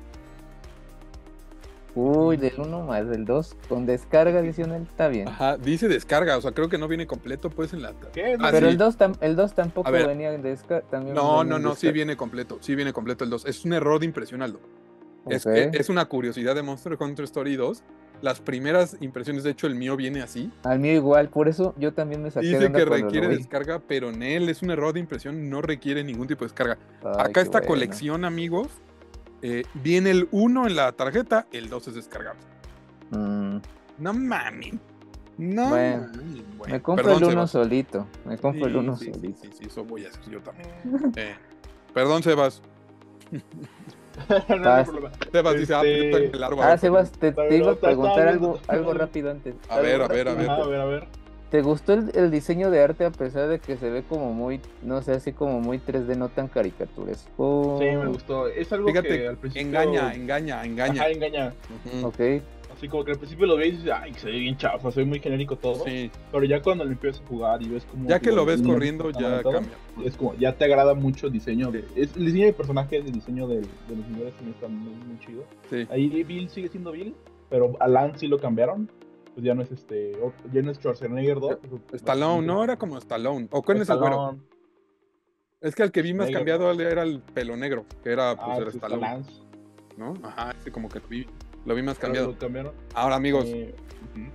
S3: Uy, del uno más del dos, con descarga adicional está bien.
S2: Ajá, dice descarga, o sea, creo que no viene completo, pues en la...
S4: ¿Qué?
S3: Ah, pero sí. el dos tam- el dos tampoco venía en descarga.
S2: No, no, no, sí viene completo, sí viene completo el dos. Es un error de impresión, Aldo. Okay. Es, es una curiosidad de Monster Hunter Story dos. Las primeras impresiones, de hecho, el mío viene así.
S3: Al mío igual, por eso yo también me saqué
S2: Dice
S3: de onda
S2: que requiere descarga, pero en él es un error de impresión, no requiere ningún tipo de descarga. Ay, Acá esta bueno. colección, amigos, eh, viene el uno en la tarjeta, el dos es descargable.
S3: Mm.
S2: No mames. No
S3: bueno,
S2: mames.
S3: Bueno, me compro perdón, el uno Sebas. solito. Me compro
S2: sí,
S3: el uno
S2: sí,
S3: solito.
S2: Sí, sí, sí, eso voy a hacer yo también. eh, perdón, Sebas.
S4: no, no hay problema.
S2: Sebas dice, ah,
S4: este...
S2: ah, largo,
S3: ah Sebas, te, te iba a preguntar algo, algo rápido antes.
S2: A ver, a ver, a ver.
S4: A ver, a ver.
S3: ¿Te gustó el, el diseño de arte a pesar de que se ve como muy, no sé, así como muy tres D, no tan caricaturesco?
S4: Sí, me gustó. Es algo
S2: Fíjate,
S4: que al principio...
S2: engaña, engaña, engaña.
S4: Ajá, engaña.
S3: Uh-huh. Ok.
S4: Así como que al principio lo ves y dices, ay, se ve bien chafa, se ve muy genérico todo. Sí. Pero ya cuando lo empiezas a jugar y ves como...
S2: Ya que lo ves corriendo, ya todo, cambia.
S4: Es como, ya te agrada mucho el diseño. De, es, el diseño de personajes, el diseño de, de los niveles también está muy, muy chido.
S2: Sí.
S4: Ahí Bill sigue siendo Bill, pero a Lance sí lo cambiaron. Pues ya no es este, ya no es Schwarzenegger dos.
S2: Stallone, no, era como Stallone. ¿O cuál es el güero? Es que el que vi más cambiado era el pelo negro, que era pues
S4: ah,
S2: el
S4: pues
S2: Stallone. ¿No? Ajá, ese como que lo vi, lo vi más cambiado.
S4: ¿Lo cambiaron?
S2: Ahora, amigos,
S4: eh, uh-huh.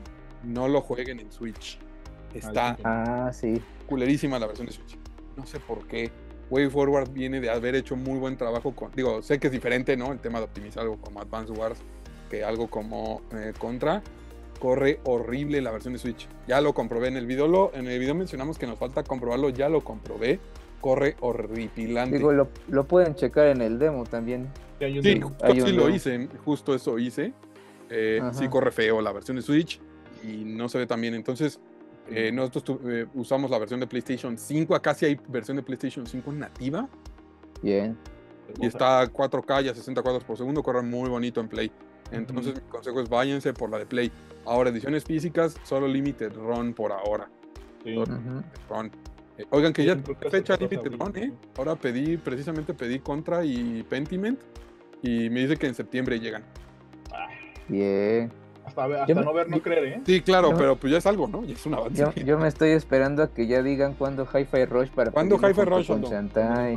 S2: no lo jueguen en Switch. Está
S3: ah, sí.
S2: culerísima la versión de Switch. No sé por qué. WayForward viene de haber hecho muy buen trabajo con, digo, sé que es diferente, ¿no? El tema de optimizar algo como Advance Wars que algo como eh, Contra. Corre horrible la versión de Switch. Ya lo comprobé en el video, lo, en el video mencionamos que nos falta comprobarlo, ya lo comprobé. Corre horripilante.
S3: Digo, lo, lo pueden checar en el demo también.
S2: Sí, sí, sí lo hice, justo eso hice. Eh, sí corre feo la versión de Switch y no se ve tan bien. Entonces, eh, nosotros tu, eh, usamos la versión de PlayStation cinco. Acá sí hay versión de PlayStation cinco nativa.
S3: Bien.
S2: Y está a cuatro K y a sesenta cuadros por segundo, corre muy bonito en Play. Entonces, uh-huh. mi consejo es váyanse por la de Play. Ahora, ediciones físicas, solo Limited Run por ahora. Sí. Uh-huh. Run. Eh, oigan, que sí, ya fecha Limited Run, ¿eh? Ahora pedí, precisamente pedí Contra y Pentiment y me dice que en septiembre llegan.
S3: Bien.
S4: Hasta, hasta no me... ver, no creer, ¿eh?
S2: Sí, claro, yo... pero pues ya es algo, ¿no? Ya es un avance.
S3: Yo, yo me estoy esperando a que ya digan cuándo Hi-Fi Rush para
S2: ¿Cuándo Hi-Fi Rush?
S3: Con Shantae.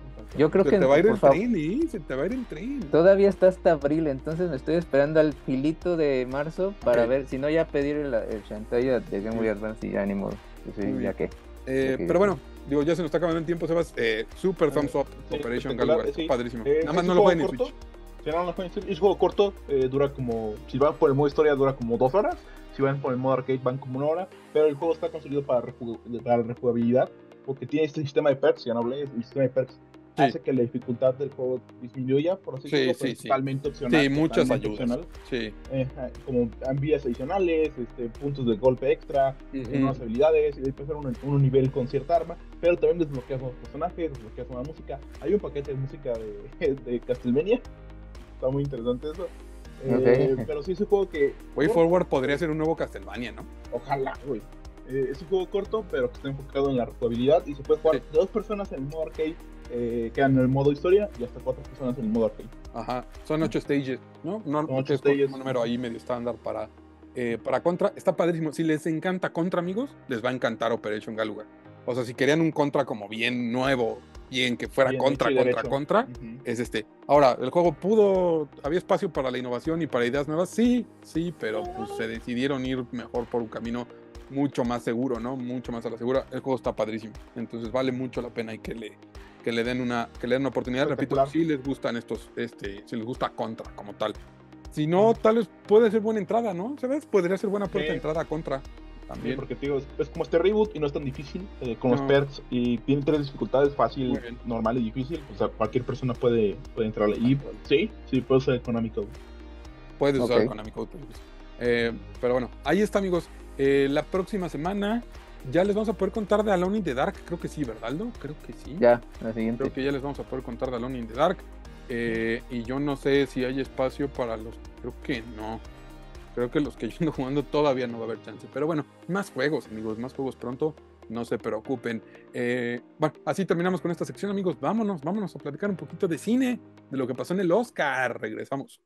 S3: Yo creo
S2: se
S3: que
S2: te va a ir el tren, ¿eh? Se te va a ir el tren.
S3: Todavía está hasta abril, entonces me estoy esperando al filito de marzo para okay. ver, si no ya pedir el, el Shantae de Game Boy Advance y ya ni modo. Pues sí, ya que.
S2: Eh,
S3: ya que...
S2: Pero bueno, digo, ya se nos está acabando el tiempo, Sebas. Eh, super thumbs up, sí, Operation Galway, sí. Padrísimo.
S4: Eh,
S2: Nada más no lo pueden en Switch.
S4: Si no lo pueden en Switch, es juego corto, eh, dura como, si van por el modo historia dura como dos horas, si van por el modo arcade van como una hora, pero el juego está construido para, reju para rejugabilidad, porque tiene este sistema de perks, ya no hablé, el sistema de perks. Sí. Hace que la dificultad del juego disminuya, por así decirlo,
S2: sí, sí,
S4: totalmente
S2: sí.
S4: opcional.
S2: Sí, muchas ayudas.
S4: Opcional.
S2: Sí.
S4: Eh, como vías adicionales, este, puntos de golpe extra, uh-huh. nuevas habilidades, y después un, un nivel con cierta arma, pero también desbloqueas nuevos personajes, desbloqueas nueva música. Hay un paquete de música de, de Castlevania, está muy interesante eso. Eh, okay. Pero sí es un juego que...
S2: WayForward podría ser un nuevo Castlevania, ¿no?
S4: Ojalá, güey. Eh, es un juego corto, pero que está enfocado en la jugabilidad y se puede jugar sí. de dos personas en el modo arcade. Eh, quedan en el modo historia y hasta cuatro personas en el modo arcade.
S2: Ajá, son ocho stages, ¿no? No, ocho es stages. Un número ahí medio estándar para, eh, para Contra. Está padrísimo. Si les encanta Contra, amigos, les va a encantar Operation Galway. O sea, si querían un Contra como bien nuevo, bien que fuera bien contra, contra, derecho. contra, uh-huh. es este. Ahora, ¿el juego pudo, había espacio para la innovación y para ideas nuevas? Sí, sí, pero pues se decidieron ir mejor por un camino mucho más seguro, ¿no? Mucho más a la segura. El juego está padrísimo. Entonces vale mucho la pena y que le... que le den una que le den una oportunidad, repito, si les gustan estos este si les gusta Contra como tal. Si no, tal vez puede ser buena entrada, ¿no? ¿Sabes? Podría ser buena puerta sí. de entrada a Contra también.
S4: Sí, porque te digo, es, es como este reboot y no es tan difícil eh, con no. los perks y tiene tres dificultades, fácil, normal y difícil, o sea, cualquier persona puede, puede entrar y sí, sí, puede usar Konami Code.
S2: Puedes okay. usar Konami Code. Eh, pero bueno, ahí está, amigos. Eh, la próxima semana ya les vamos a poder contar de Alone in the Dark, creo que sí, ¿verdad, Aldo? Creo que sí.
S3: Ya, la siguiente.
S2: Creo que ya les vamos a poder contar de Alone in the Dark. Eh, y yo no sé si hay espacio para los... Creo que no. Creo que los que yo ando jugando todavía no va a haber chance. Pero bueno, más juegos, amigos, más juegos pronto. No se preocupen. Eh, bueno, así terminamos con esta sección, amigos. Vámonos, vámonos a platicar un poquito de cine, de lo que pasó en el Oscar. Regresamos.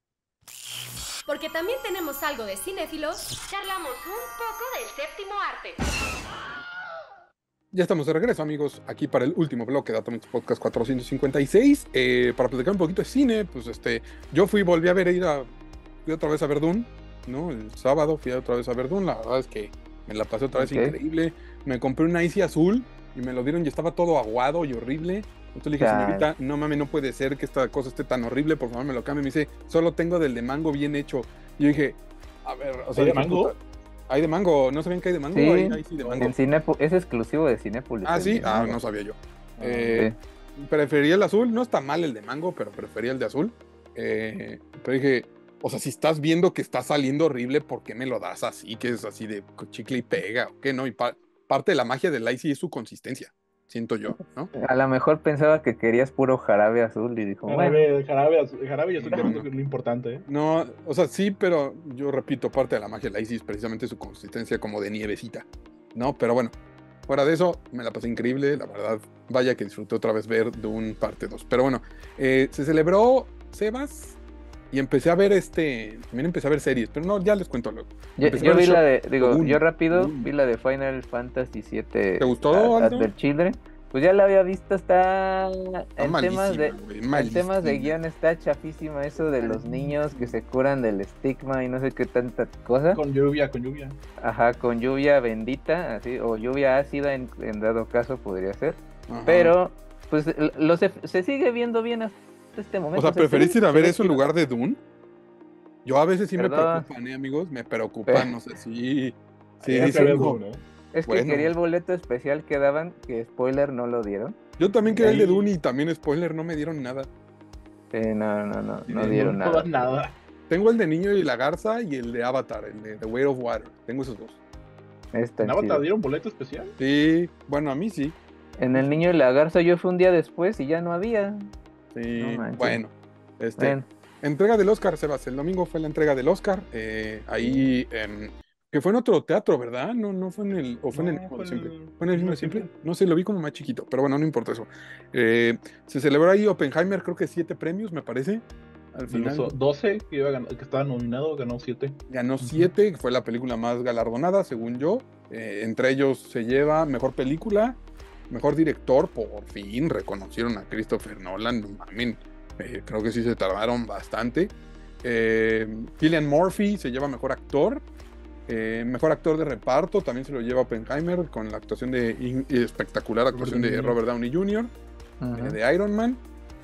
S1: Porque también tenemos algo de cinéfilos, charlamos un poco del séptimo arte.
S2: Ya estamos de regreso, amigos, aquí para el último bloque de Atomics Podcast cuatrocientos cincuenta y seis. Eh, para platicar un poquito de cine, pues este, yo fui, volví a ver, ir a, fui otra vez a Verdún, ¿no? El sábado fui otra vez a Verdún, la verdad es que me la pasé otra vez okay. increíble. Me compré un Icy azul y me lo dieron y estaba todo aguado y horrible. Entonces le dije, claro. señorita, no mames, no puede ser que esta cosa esté tan horrible, por favor me lo cambie. Me dice, solo tengo del de mango bien hecho. Y yo dije, a ver, o sea,
S4: ¿hay de mango?
S2: Puta, hay de mango, ¿no sabían que hay de mango?
S3: Sí,
S2: hay, hay sí de mango.
S3: En Cinepo- es exclusivo de Cinépolis.
S2: Ah, sí, ah, no sabía yo. Ah, eh, sí. Prefería el azul, no está mal el de mango, pero prefería el de azul. Eh, pero dije, o sea, si estás viendo que está saliendo horrible, ¿por qué me lo das así? Que es así de chicle y pega, ¿o qué no? Y pa- parte de la magia del Icy es su consistencia. Siento yo, ¿no?
S3: A lo mejor pensaba que querías puro jarabe azul y dijo,
S4: jarabe,
S3: bueno.
S4: jarabe, azul, jarabe y azul no, es lo importante, ¿eh?
S2: No, o sea, sí, pero yo repito, parte de la magia del Icy es precisamente su consistencia como de nievecita, ¿no? Pero bueno, fuera de eso, me la pasé increíble, la verdad, vaya que disfruté otra vez ver Dune parte dos. Pero bueno, eh, se celebró Sebas y empecé a ver este, también empecé a ver series, pero no, ya les cuento luego.
S3: Yo, yo vi la de, digo, Dune, yo rápido Dune. vi la de Final Fantasy siete.
S2: ¿Te gustó,
S3: Advent Children. pues ya la había visto, está en temas de en temas de guión está chafísima eso de los niños que se curan del estigma y no sé qué tanta cosa.
S4: Con lluvia, con lluvia.
S3: Ajá, con lluvia bendita, así, o lluvia ácida en, en dado caso podría ser. Ajá. Pero pues lo se, se sigue viendo bien hasta este momento.
S2: O sea, ¿preferís ir a ver eso en lugar de Dune? Yo a veces sí Perdón. me preocupan, ¿eh, amigos? Me preocupan, Pero... no sé si... Sí,
S3: sí, sí, Dune, ¿eh? Es que bueno. Quería el boleto especial que daban, que spoiler no lo dieron.
S2: Yo también quería Ahí... el de Dune y también spoiler, no me dieron nada.
S3: Sí, no, no, no, no dieron no nada.
S4: nada.
S2: Tengo el de Niño y la Garza y el de Avatar, el de The Way of Water. Tengo esos dos.
S4: ¿En Avatar dieron boleto especial?
S2: Sí, bueno, a mí sí.
S3: En el Niño y la Garza yo fui un día después y ya no había.
S2: Sí, no bueno. Este, bueno. Entrega del Oscar, Sebas. El domingo fue la entrega del Oscar. Eh, ahí... Eh, que fue en otro teatro, ¿verdad? No, no fue en el... ¿O fue no, en el mismo de siempre? ¿Fue en el mismo de siempre? No sé, lo vi como más chiquito, pero bueno, no importa eso. Eh, se celebró ahí Oppenheimer, creo que siete premios, me parece. Al final.
S4: doce, que, iba a ganar, que estaba nominado, ganó siete.
S2: Ganó siete, uh-huh. Fue la película más galardonada, según yo. Eh, entre ellos se lleva mejor película, mejor director, por fin reconocieron a Christopher Nolan. I mean, eh, creo que sí se tardaron bastante. Eh, Cillian Murphy se lleva mejor actor. Eh, mejor actor de reparto también se lo lleva Oppenheimer con la actuación de in, espectacular actuación de Robert Downey junior Uh-huh. eh, de Iron Man,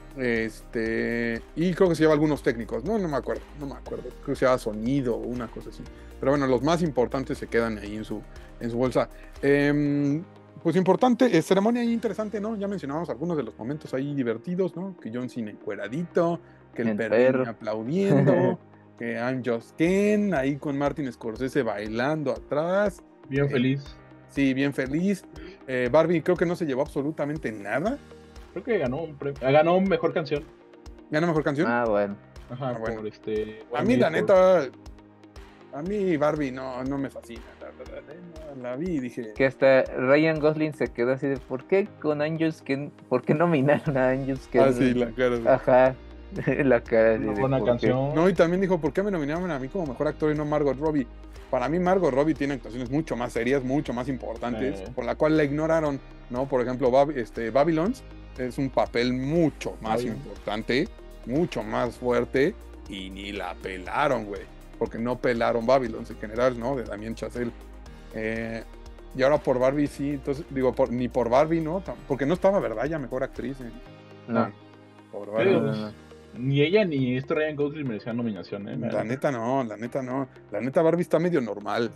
S2: este y creo que se lleva algunos técnicos, no, no me acuerdo, no me acuerdo, creo que se llama sonido o una cosa así, pero bueno, los más importantes se quedan ahí en su, en su bolsa. Eh, pues importante, eh, ceremonia ahí interesante, ¿no? Ya mencionábamos algunos de los momentos ahí divertidos, ¿no? Que John Cena encueradito, que el, el perro aplaudiendo. Que I'm Just Ken, ahí con Martin Scorsese bailando atrás.
S4: Bien eh, feliz.
S2: Sí, bien feliz. Eh, Barbie creo que no se llevó absolutamente nada.
S4: Creo que ganó un premio. Ganó mejor canción.
S2: ¿Ganó mejor canción?
S3: Ah, bueno.
S4: Ajá, ah, bueno. Por este,
S2: a mí, la neta, a mí Barbie no, no me fascina. La verdad, no, la vi y dije...
S3: Que hasta Ryan Gosling se quedó así de, ¿por qué con Angels Ken? ¿Por qué nominaron a Angels Ken?
S2: Ah, sí, la cara. De...
S3: Ajá. La cara
S4: de buena canción.
S2: No, y también dijo, ¿por qué me nominaron a mí como mejor actor y no Margot Robbie? Para mí Margot Robbie tiene actuaciones mucho más serias, mucho más importantes, eh. por la cual la ignoraron, ¿no? Por ejemplo, Bab- este, Babylon es un papel mucho más Ay. importante, mucho más fuerte, y ni la pelaron, güey, porque no pelaron Babylon en general, ¿no? De Damien Chazelle. Eh, y ahora por Barbie sí, entonces, digo, por, ni por Barbie, ¿no? Porque no estaba, ¿verdad? Ya mejor actriz. ¿eh?
S3: No.
S2: Ah, por Barbie.
S4: Pero, pues, ni ella ni este Ryan Gosling merecían nominación, ¿eh?
S2: La neta no, la neta no. La neta Barbie está medio normal.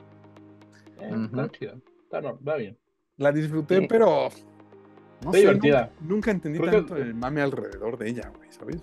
S4: Eh, uh-huh. Está chida, está, no, va bien.
S2: La disfruté, sí. pero...
S4: No está sé, divertida.
S2: Nunca, nunca entendí Creo tanto que... el mame alrededor de ella, güey, ¿sabes?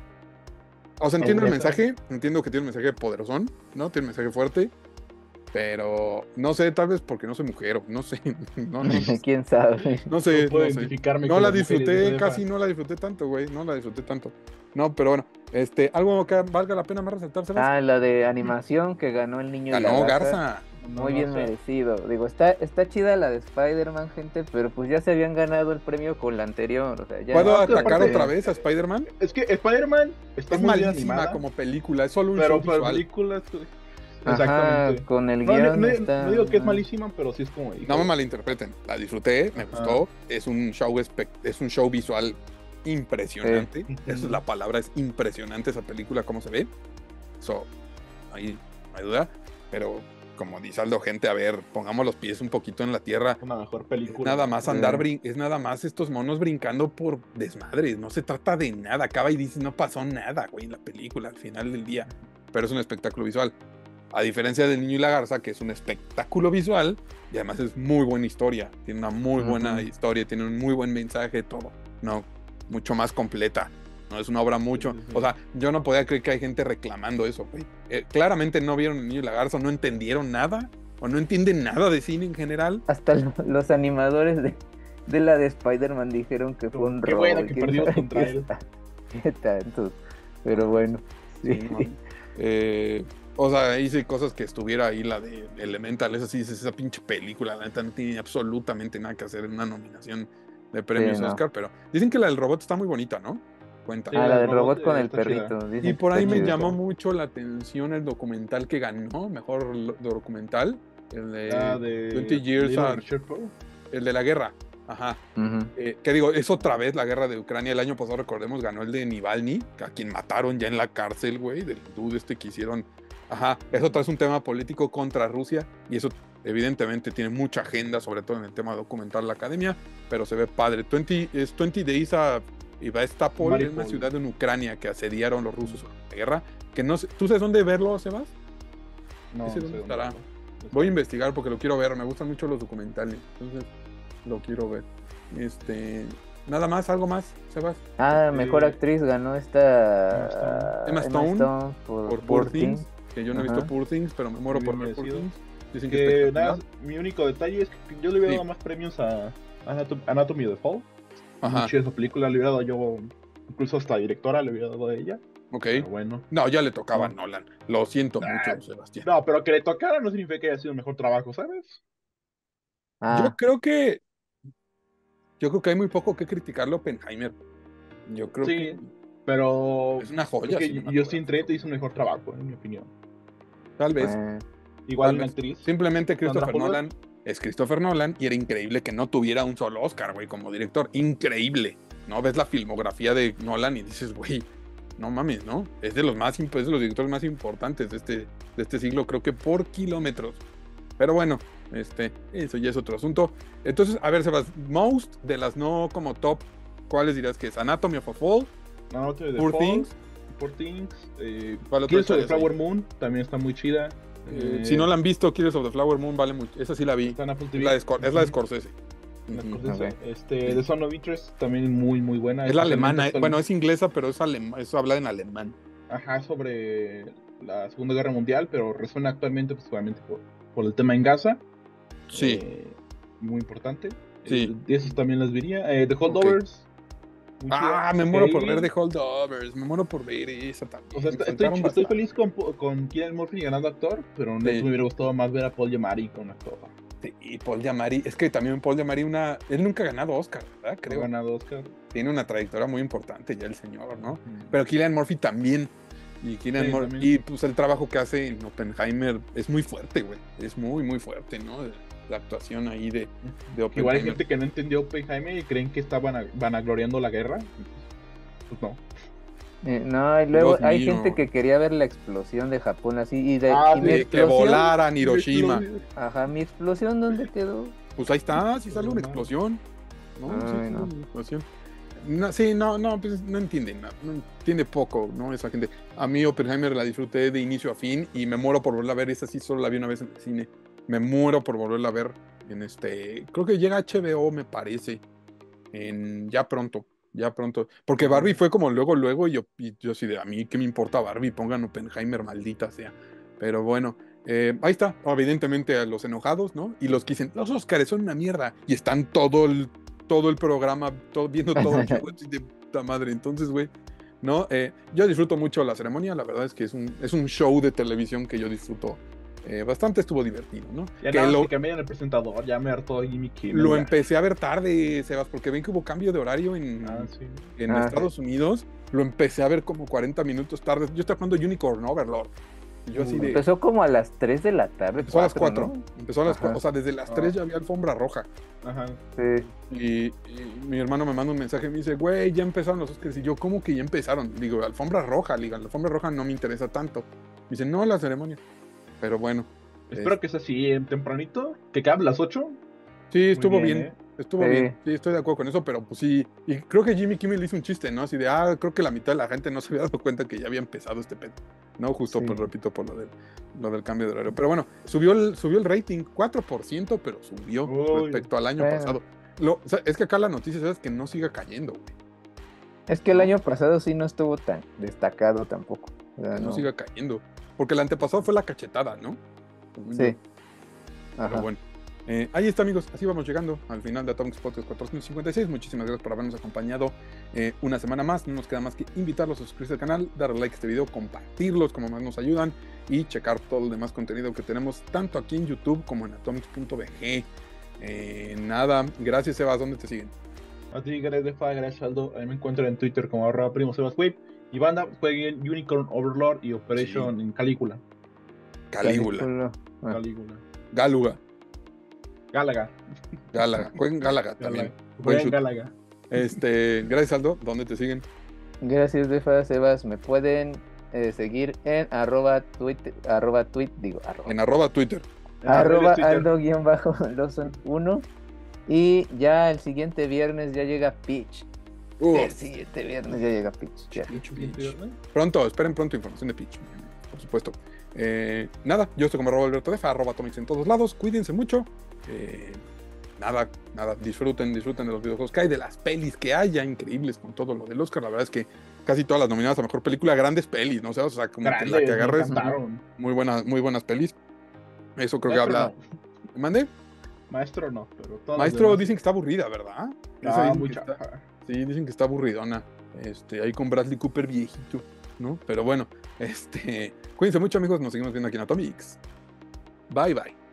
S2: O sea, entiendo el mensaje, entiendo que tiene un mensaje poderosón, ¿no? Tiene un mensaje fuerte, pero no sé, tal vez porque no soy mujer, no sé. No, no,
S3: ¿Quién sabe?
S2: No sé,
S4: no, puedo
S2: no,
S4: identificarme
S2: sé. no la disfruté, casi no la disfruté tanto, güey, no la disfruté tanto. No, pero bueno, este, algo que valga la pena más resaltar, ¿sabes?
S3: Ah, la de animación que ganó el niño.
S2: Ganó Garza. Garza.
S3: Muy bien merecido. Digo, está, está chida la de Spider-Man, gente, pero pues ya se habían ganado el premio con la anterior. O sea, ya
S2: ¿Puedo
S3: no,
S2: atacar
S4: aparte,
S2: otra vez a Spider-Man?
S4: Es que Spider-Man está
S2: es
S4: muy
S2: malísima
S4: animada,
S2: como película, es solo un
S4: pero
S2: show visual.
S4: películas...
S3: Ajá, con el
S4: no,
S3: guión
S4: no,
S3: está...
S4: no digo que es malísima, pero sí es como... Hijo.
S2: No me malinterpreten, la disfruté, me Ajá. gustó, es un show espe- es un show visual impresionante, sí. Esa es la palabra, es impresionante esa película, cómo se ve, so, ahí no hay duda, pero como dice Aldo, gente, a ver, pongamos los pies un poquito en la tierra.
S4: Una mejor película.
S2: Es nada más andar, brin- es nada más estos monos brincando por desmadres, no se trata de nada, acaba y dice, no pasó nada, güey, en la película, al final del día, pero es un espectáculo visual. A diferencia del Niño y la Garza, que es un espectáculo visual y además es muy buena historia, tiene una muy buena uh-huh. historia, tiene un muy buen mensaje, todo, no, mucho más completa, no es una obra mucho, sí, sí, sí. O sea, yo no podía creer que hay gente reclamando eso, güey. Eh, claramente no vieron El Niño y la Garza, no entendieron nada, o no entienden nada de cine en general.
S3: Hasta lo, los animadores de, de la de Spider-Man dijeron que fue un
S4: Qué
S3: robo.
S4: Qué buena que perdimos contra él.
S3: Qué tanto, pero bueno, sí.
S2: sí no. eh... O sea, hice cosas que estuviera ahí la de Elemental, esa sí, esa pinche película, la neta no tiene absolutamente nada que hacer en una nominación de premios sí, no. Oscar, pero dicen que la del robot está muy bonita, ¿no? Cuenta.
S3: Ah, la del robot, robot con el perrito.
S2: Y por ahí me llamó mucho la atención el documental que ganó, mejor documental, el de,
S4: ah, de
S2: veinte Years, a, el de la guerra. Ajá. Uh-huh. Eh, que digo, es otra vez la guerra de Ucrania. El año pasado, recordemos, ganó el de Navalny, a quien mataron ya en la cárcel, güey, del dude este que hicieron. Ajá, eso otra vez un tema político contra Rusia, y eso evidentemente tiene mucha agenda, sobre todo en el tema documental de la academia, pero se ve padre. veinte, es veinte Days a Ivastopol, es una ciudad en Ucrania que asediaron los rusos a la guerra. Que no sé, ¿tú sabes dónde verlo, Sebas?
S4: No,
S2: ¿Ese
S4: no
S2: dónde
S4: sé
S2: estará?
S4: dónde
S2: Voy a investigar porque lo quiero ver, me gustan mucho los documentales, entonces lo quiero ver. Este, nada más, algo más, Sebas.
S3: Ah, mejor eh, actriz ganó esta
S2: Emma Stone, Emma Stone
S3: por,
S2: por Poor Things, que yo no he visto Poor Things, pero me muero
S4: Muy
S2: por
S4: ver
S2: Poor Things.
S4: Dicen que, que nada, mi único detalle es que yo le hubiera sí. dado más premios a Anatomy of the Fall. Ajá. Mucho esa película le hubiera dado yo, incluso hasta directora le hubiera dado a ella.
S2: Ok.
S4: Pero bueno.
S2: No, ya le tocaba a
S4: no.
S2: Nolan. Lo siento
S4: ah,
S2: mucho, Sebastián.
S4: No, pero que le tocara no significa que haya sido un mejor trabajo, ¿sabes?
S2: Ah. Yo creo que. Yo creo que hay muy poco que criticarle a Oppenheimer. Yo creo
S4: sí,
S2: que.
S4: Pero.
S2: Es una joya.
S4: Que Justin Trent hizo un mejor trabajo, en mi opinión.
S2: Tal vez.
S4: Eh, Igual
S2: Tal
S4: una
S2: vez.
S4: actriz.
S2: Simplemente Christopher Nolan es Christopher Nolan y era increíble que no tuviera un solo Oscar, güey, como director. Increíble. ¿No? Ves la filmografía de Nolan y dices, güey, no mames, ¿no? Es de los más es de los directores más importantes de este, de este siglo, creo que por kilómetros. Pero bueno, este, eso ya es otro asunto. Entonces, a ver, Sebas, most de las no como top, ¿cuáles dirías que es? Anatomy of a Fall,
S4: Anatomy of
S2: Poor
S4: Fall,
S2: Things,
S4: Poor Things, eh,
S2: ¿cuál
S4: Killers of the Flower ahí? Moon, también está muy chida.
S2: Eh, eh, si no la han visto, Killers of the Flower Moon vale mucho. Esa sí la vi. Es la de, Scor es la de Scorsese.
S4: Uh-huh. Okay. Este, The Son of Interest también muy muy buena.
S2: Es la alemana, eh, bueno, es inglesa, pero es alema, eso habla en alemán.
S4: Ajá, sobre la Segunda Guerra Mundial, pero resuena actualmente principalmente por, por el tema en Gaza.
S2: Sí.
S4: Eh, muy importante.
S2: Sí.
S4: Eh, esos también las vería. Eh, The Holdovers.
S2: Okay. Ah, me muero por ver The Holdovers, me muero por ver esa también.
S4: O sea, estoy, estoy feliz con, con Cillian Murphy ganando actor, pero no sí. me hubiera gustado más ver a Paul Giamatti con actor.
S2: Sí, y Paul Giamatti, es que también Paul Giamatti, una, él nunca ha ganado Oscar, ¿verdad? Creo.
S4: No ha ganado Oscar.
S2: Tiene una trayectoria muy importante ya el señor, ¿no? Mm. Pero Cillian Murphy también. Y Cillian
S4: sí,
S2: Murphy,
S4: también.
S2: y pues el trabajo que hace en Oppenheimer es muy fuerte, güey. Es muy, muy fuerte, ¿no? La actuación ahí de, de Oppenheimer.
S4: Igual hay gente que no entendió Oppenheimer y creen que está vanagloriando la guerra. Pues no.
S3: Eh, no, y luego
S2: Dios
S3: hay
S2: mío.
S3: gente que quería ver la explosión de Japón así y de
S4: ah,
S3: y
S2: de que volaran Hiroshima.
S3: Ajá, mi explosión ¿dónde quedó?
S2: Pues ahí está, sí sale una explosión. No, Ay, sí sale no. una explosión. No, sí, no, no, pues no entiende nada, no entiende poco, ¿no? Esa gente. A mí Oppenheimer la disfruté de inicio a fin y me muero por volverla a ver. Esa sí solo la vi una vez en el cine. Me muero por volverla a ver en este. Creo que llega a H B O, me parece. En ya pronto. Ya pronto. Porque Barbie fue como luego, luego, y yo, y yo así de a mí, ¿qué me importa Barbie? Pongan Oppenheimer, maldita sea. Pero bueno, eh, ahí está. Evidentemente a los enojados, ¿no? Y los que dicen, los Oscars son una mierda. Y están todo el, todo el programa, todo, viendo todo el show de puta madre. Entonces, güey, ¿no? Eh, yo disfruto mucho la ceremonia. La verdad es que es un, es un show de televisión que yo disfruto. Eh, bastante estuvo divertido, ¿no?
S4: Ya
S2: que
S4: no,
S2: lo,
S4: que cambian el presentador, ya me hartó Jimmy Kimmel.
S2: Lo
S4: ya.
S2: empecé a ver tarde, Sebas, porque ven que hubo cambio de horario en,
S4: ah, sí.
S2: en
S3: ah,
S2: Estados
S3: sí.
S2: Unidos. Lo empecé a ver como cuarenta minutos tarde. Yo estaba jugando Unicorn Overlord. Y yo así de...
S3: Empezó como a las tres de la tarde.
S2: Empezó cuatro, a las cuatro.
S3: ¿no?
S2: Empezó a las cuatro. O sea, desde las tres ah. ya había alfombra roja.
S4: Ajá.
S3: Sí.
S2: Y, y mi hermano me manda un mensaje y me dice, güey, ya empezaron los Oscars. Y yo, ¿cómo que ya empezaron? Digo, alfombra roja. Digo, la alfombra roja no me interesa tanto. Me dice, no, la ceremonia. Pero bueno.
S4: Espero es... que sea así en tempranito. Que cabe a las ocho.
S2: Sí, estuvo bien. bien.
S4: ¿eh?
S2: Estuvo sí. bien. Sí, estoy de acuerdo con eso, pero pues sí. Y creo que Jimmy Kimmel hizo un chiste, ¿no? Así de, ah, creo que la mitad de la gente no se había dado cuenta que ya había empezado este pedo. No, justo, sí. pues repito, por lo del, lo del cambio de horario. Pero bueno, subió el, subió el rating, cuatro por ciento, pero subió Uy, respecto al año bueno. pasado. Lo, o sea, es que acá la noticia es que no siga cayendo, güey.
S3: Es que el año pasado sí no estuvo tan destacado tampoco.
S2: O sea, no. no siga cayendo. Porque el antepasado fue la cachetada, ¿no?
S3: Sí.
S2: Ajá. Pero bueno. Eh, ahí está, amigos, así vamos llegando al final de Atomic Podcast cuatrocientos cincuenta y seis. Muchísimas gracias por habernos acompañado eh, una semana más. No nos queda más que invitarlos a suscribirse al canal, darle like a este video, compartirlos como más nos ayudan y checar todo el demás contenido que tenemos tanto aquí en YouTube como en atomics punto b g. Eh, nada, gracias, Sebas. ¿Dónde te siguen?
S4: A ti, gracias, gracias, Aldo. A mí me encuentro en Twitter como arroba primo Sebas Wave. Y banda, jueguen Unicorn Overlord y Operation sí. en Calígula.
S2: Calígula.
S4: Calígula.
S2: Galuga.
S4: Gálaga.
S2: Gálaga, jueguen Gálaga también.
S4: Jueguen Gálaga.
S2: Este, gracias Aldo, ¿dónde te siguen?
S3: Gracias Defa, Sebas, me pueden eh, seguir en arroba tweet, arroba tweet, digo, arroba.
S2: En arroba Twitter.
S3: Arroba Aldo-Lawson uno. Y ya el siguiente viernes ya llega Peach. Uh. El siguiente viernes ya llega Peach. Ya.
S2: Peach, Peach. Pronto, esperen pronto información de Peach, por supuesto. Eh, nada, yo estoy como arroba Alberto Defa, arroba Atomics en todos lados. Cuídense mucho. Eh, nada, nada, disfruten, disfruten de los videojuegos que hay, de las pelis que haya, increíbles con todo lo del Oscar. La verdad es que casi todas las nominadas a mejor película, grandes pelis, ¿no? O sea, o sea como Grandes, que la que agarres, muy buenas, muy buenas pelis. Eso creo Maestro que habla. No. ¿Mande?
S4: Maestro no, pero
S2: Maestro dicen que está aburrida, ¿verdad?
S4: Ah, mucha.
S2: Está, sí, dicen que está aburridona. Este, ahí con Bradley Cooper viejito, ¿no? Pero bueno, este, cuídense mucho, amigos. Nos seguimos viendo aquí en Atomics. Bye, bye.